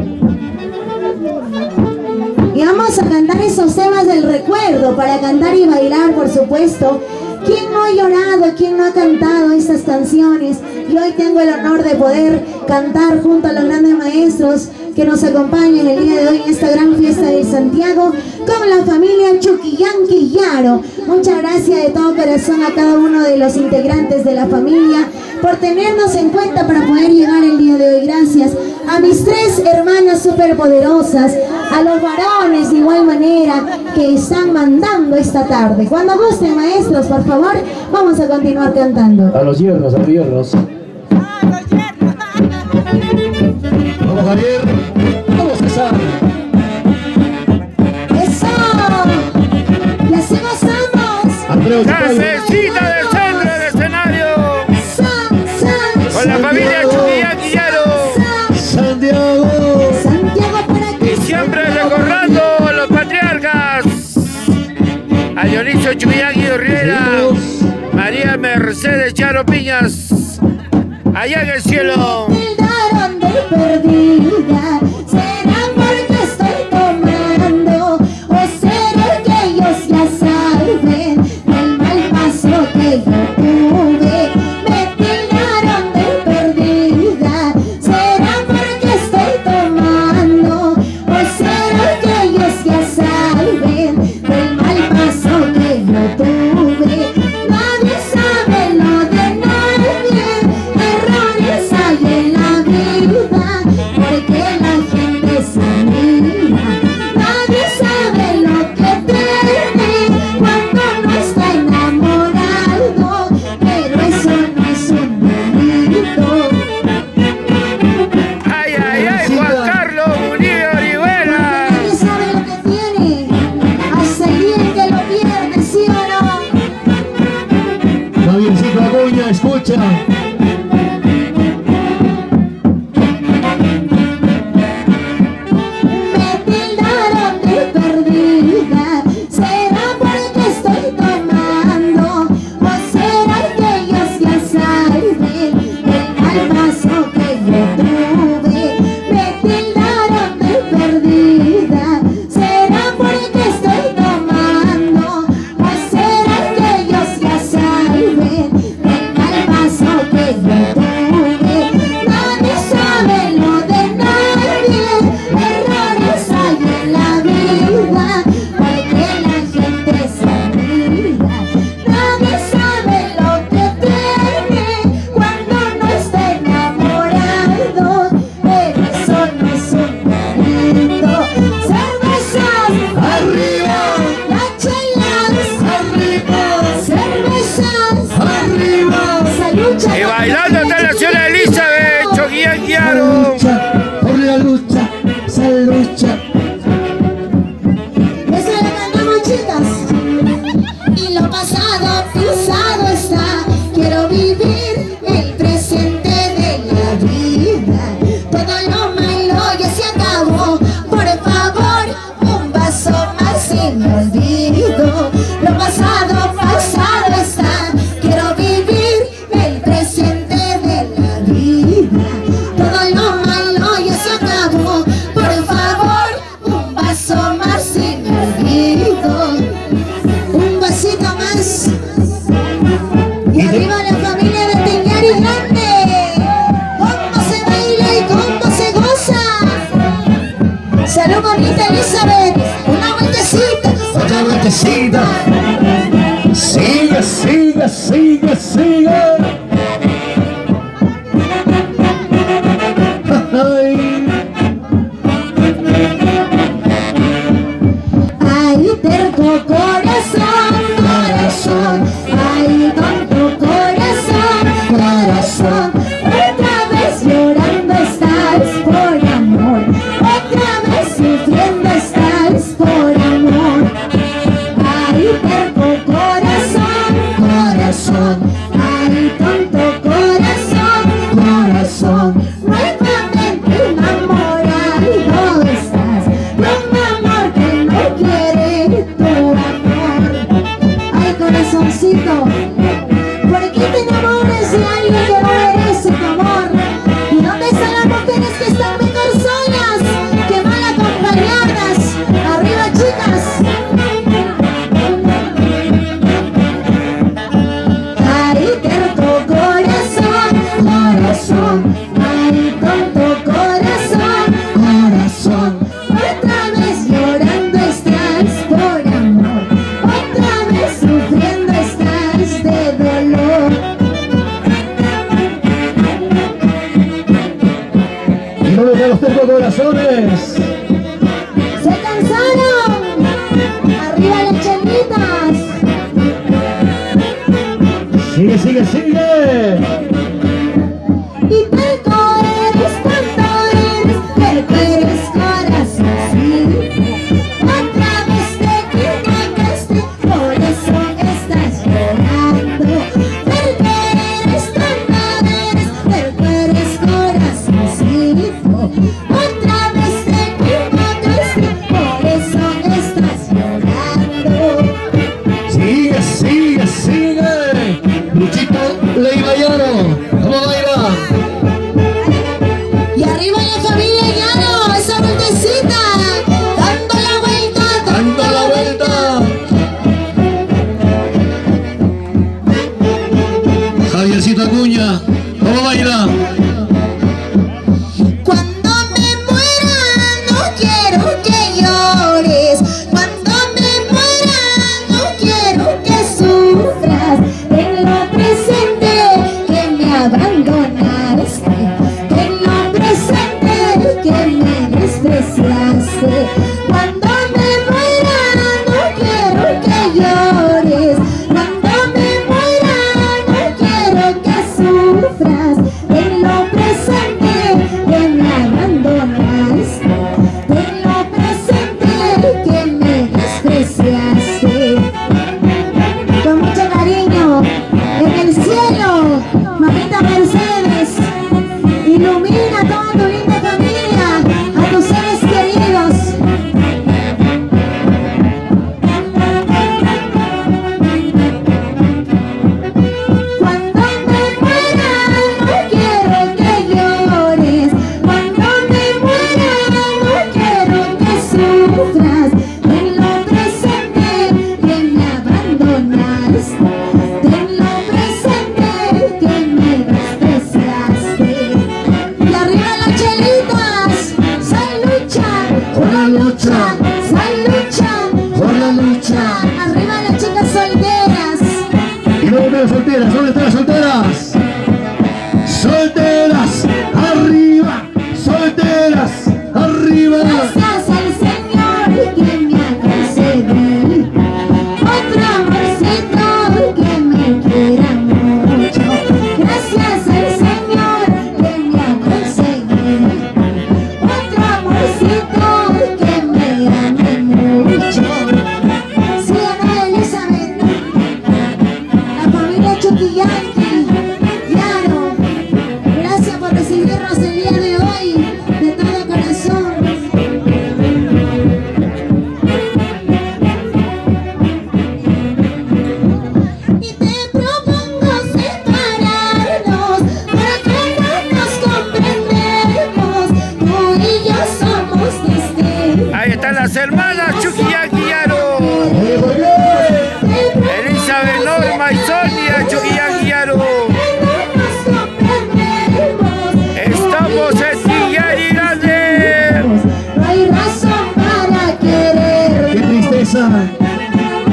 Y vamos a cantar esos temas del recuerdo, para cantar y bailar, por supuesto. ¿Quién no ha llorado? ¿Quién no ha cantado estas canciones? Y hoy tengo el honor de poder cantar junto a los grandes maestros que nos acompañan el día de hoy en esta gran fiesta de Santiago, con la familia Chuquillán Quillaro. Muchas gracias de todo corazón a cada uno de los integrantes de la familia por tenernos en cuenta para poder llegar el día de hoy. Gracias a mis tres hermanas superpoderosas, a los varones de igual manera que están mandando esta tarde. Cuando gusten, maestros, por favor, vamos a continuar cantando. A los hierros, a los hierros. Vamos, Javier. Vamos, César. ¡Eso! Y así gozamos. Cafecita del centro del escenario. Con la familia Chuquillán Quillaro. Santiago. Santiago por aquí. Y siempre recordando a los patriarcas. A Dionisio Chuquillán Guido Rivera. María Mercedes Charo Piñas. Allá en el cielo. Tildaron de perdida. ¿Será porque estoy tomando? ¿O será que ellos ya saben del mal paso que yo tuve? Me tildaron de perdida. ¿Será porque estoy tomando? ¿O será que ellos ya saben del mal paso que yo tuve? Nadie sabe lo de nadie. Errores hay en la Teresita. Sigue, sigue, sigue, sigue. Ay, terco corazón, corazón. Ay, tonto corazón, corazón. Otra vez llorando estás por amor. Otra vez sufriendo estás por amor. Ay, terco corazón, corazón. Ay, tonto corazón, corazón. Nuevamente enamorado estás de un amor que no quiere tu amor. Ay, corazoncito, ¿por qué te enamores de alguien que no merece tu amor? ¿Y dónde están las mujeres que están mejor solas que mal acompañadas? ¡Arriba, chicas! Ay, terco corazón, corazón. Ay, tonto corazón, corazón. Otra vez llorando estás por amor. Otra vez sufriendo estás de dolor. ¿Y dónde están los tercos corazones? ¡Se cansaron! ¡Arriba las chelitas! Sigue, sigue, sigue. Y terco eres, tonto eres, terco eres corazón, sí. Otra vez te equivocaste, por eso estás llorando. Terco eres, tonto eres, terco eres corazón, sí. Otra vez te equivocaste, por eso estás llorando. Sigue, sigue, sigue. Luchito Leiva Llano, ¿cómo baila? Y arriba la familia Llano, esa vueltecita, dando la vuelta, Dando la vuelta. Javiercito Acuña, ¿cómo baila? Cuando me muera no quiero que llores. Cuando me muera no quiero que sufras. En lo presente que me abandonaste. En lo presente que me despreciaste. Cuando me muera no quiero que llores. Cuando me muera no quiero que sufras. En lo presente que me abandonaste. En lo presente que me despreciaste. Con mucho cariño, en el cielo, mamita Mercedes, ilumina a toda tu linda familia, a tus seres queridos. Cuando me muera no quiero que llores. Cuando me muera no quiero que sufras. En lo presente que me abandonaste. En lo presente que me despreciaste. Y arriba las chelitas, se lucha por la lucha, se lucha por la lucha. Arriba las chicas solteras. ¿Y dónde están las solteras? ¿Dónde están las solteras? Solteras, arriba, solteras, arriba. Gracias al Señor que me ha concedido otro amorcito que me quiera mucho. Gracias al Señor que me ha concedido otro amorcito que me ame mucho. Sí, Ana Elizabeth, la familia Chuquillanqui, claro. Gracias por recibirnos el día de hoy, de todo corazón. Y te propongo separarnos, para que no nos comprendemos. Tú y yo somos distintos. Ahí están las hermanas Chuquillanqui Llano. Elizabeth, Norma y Sonia Chuquillanqui Llano. Estamos en Tillari Grande. No hay razón para querer. ¡Qué tristeza!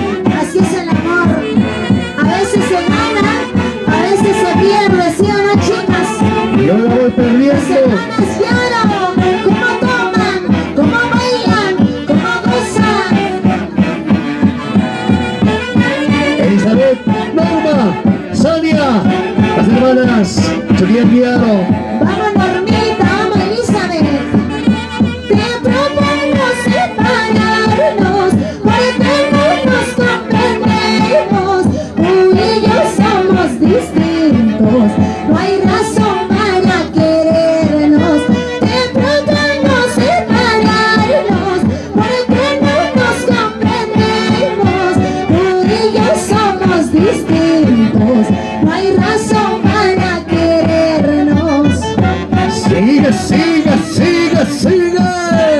Julián Guiaro. Vamos Normita, vamos Elizabeth. Te propongo separarnos, porque no nos comprendemos. Tú y yo somos distintos, no hay razón para querernos. Te propongo separarnos, porque no nos comprendemos. Tú y yo somos distintos, no hay razón para querernos. Sigue, sigue, sigue, sigue.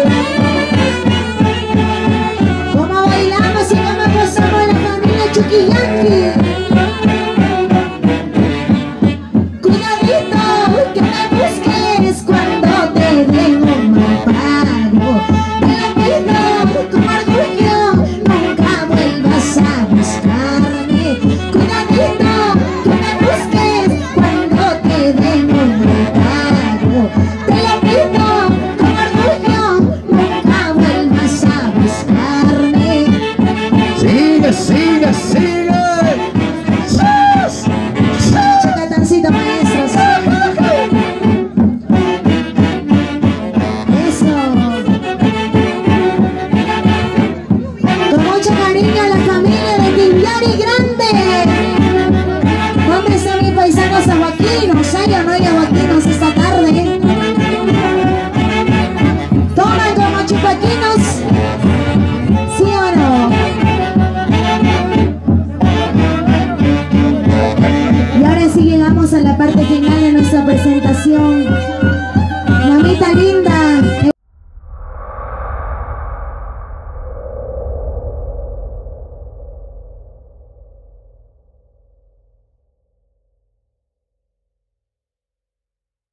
Como bailamos y como gozamos la familia Chuquillanqui. Cuidadito que me busques cuando te den un mal pago. Te lo pido con orgullo, nunca vuelvas a buscarme. Cuidadito que me busques cuando te den un mal pago. Te lo pido con orgullo, nunca vuelvas a buscarme. Sigue, sigue, sigue. Chacatancito maestros. Eso. Con mucho cariño a la familia de Tibiari Grande. ¿Dónde están mis paisanos aguaquinos? ¿Hay o no hay aguaquinos esta tarde? Toman como chupaquinos. ¿Sí o no? Y ahora sí llegamos a la parte final.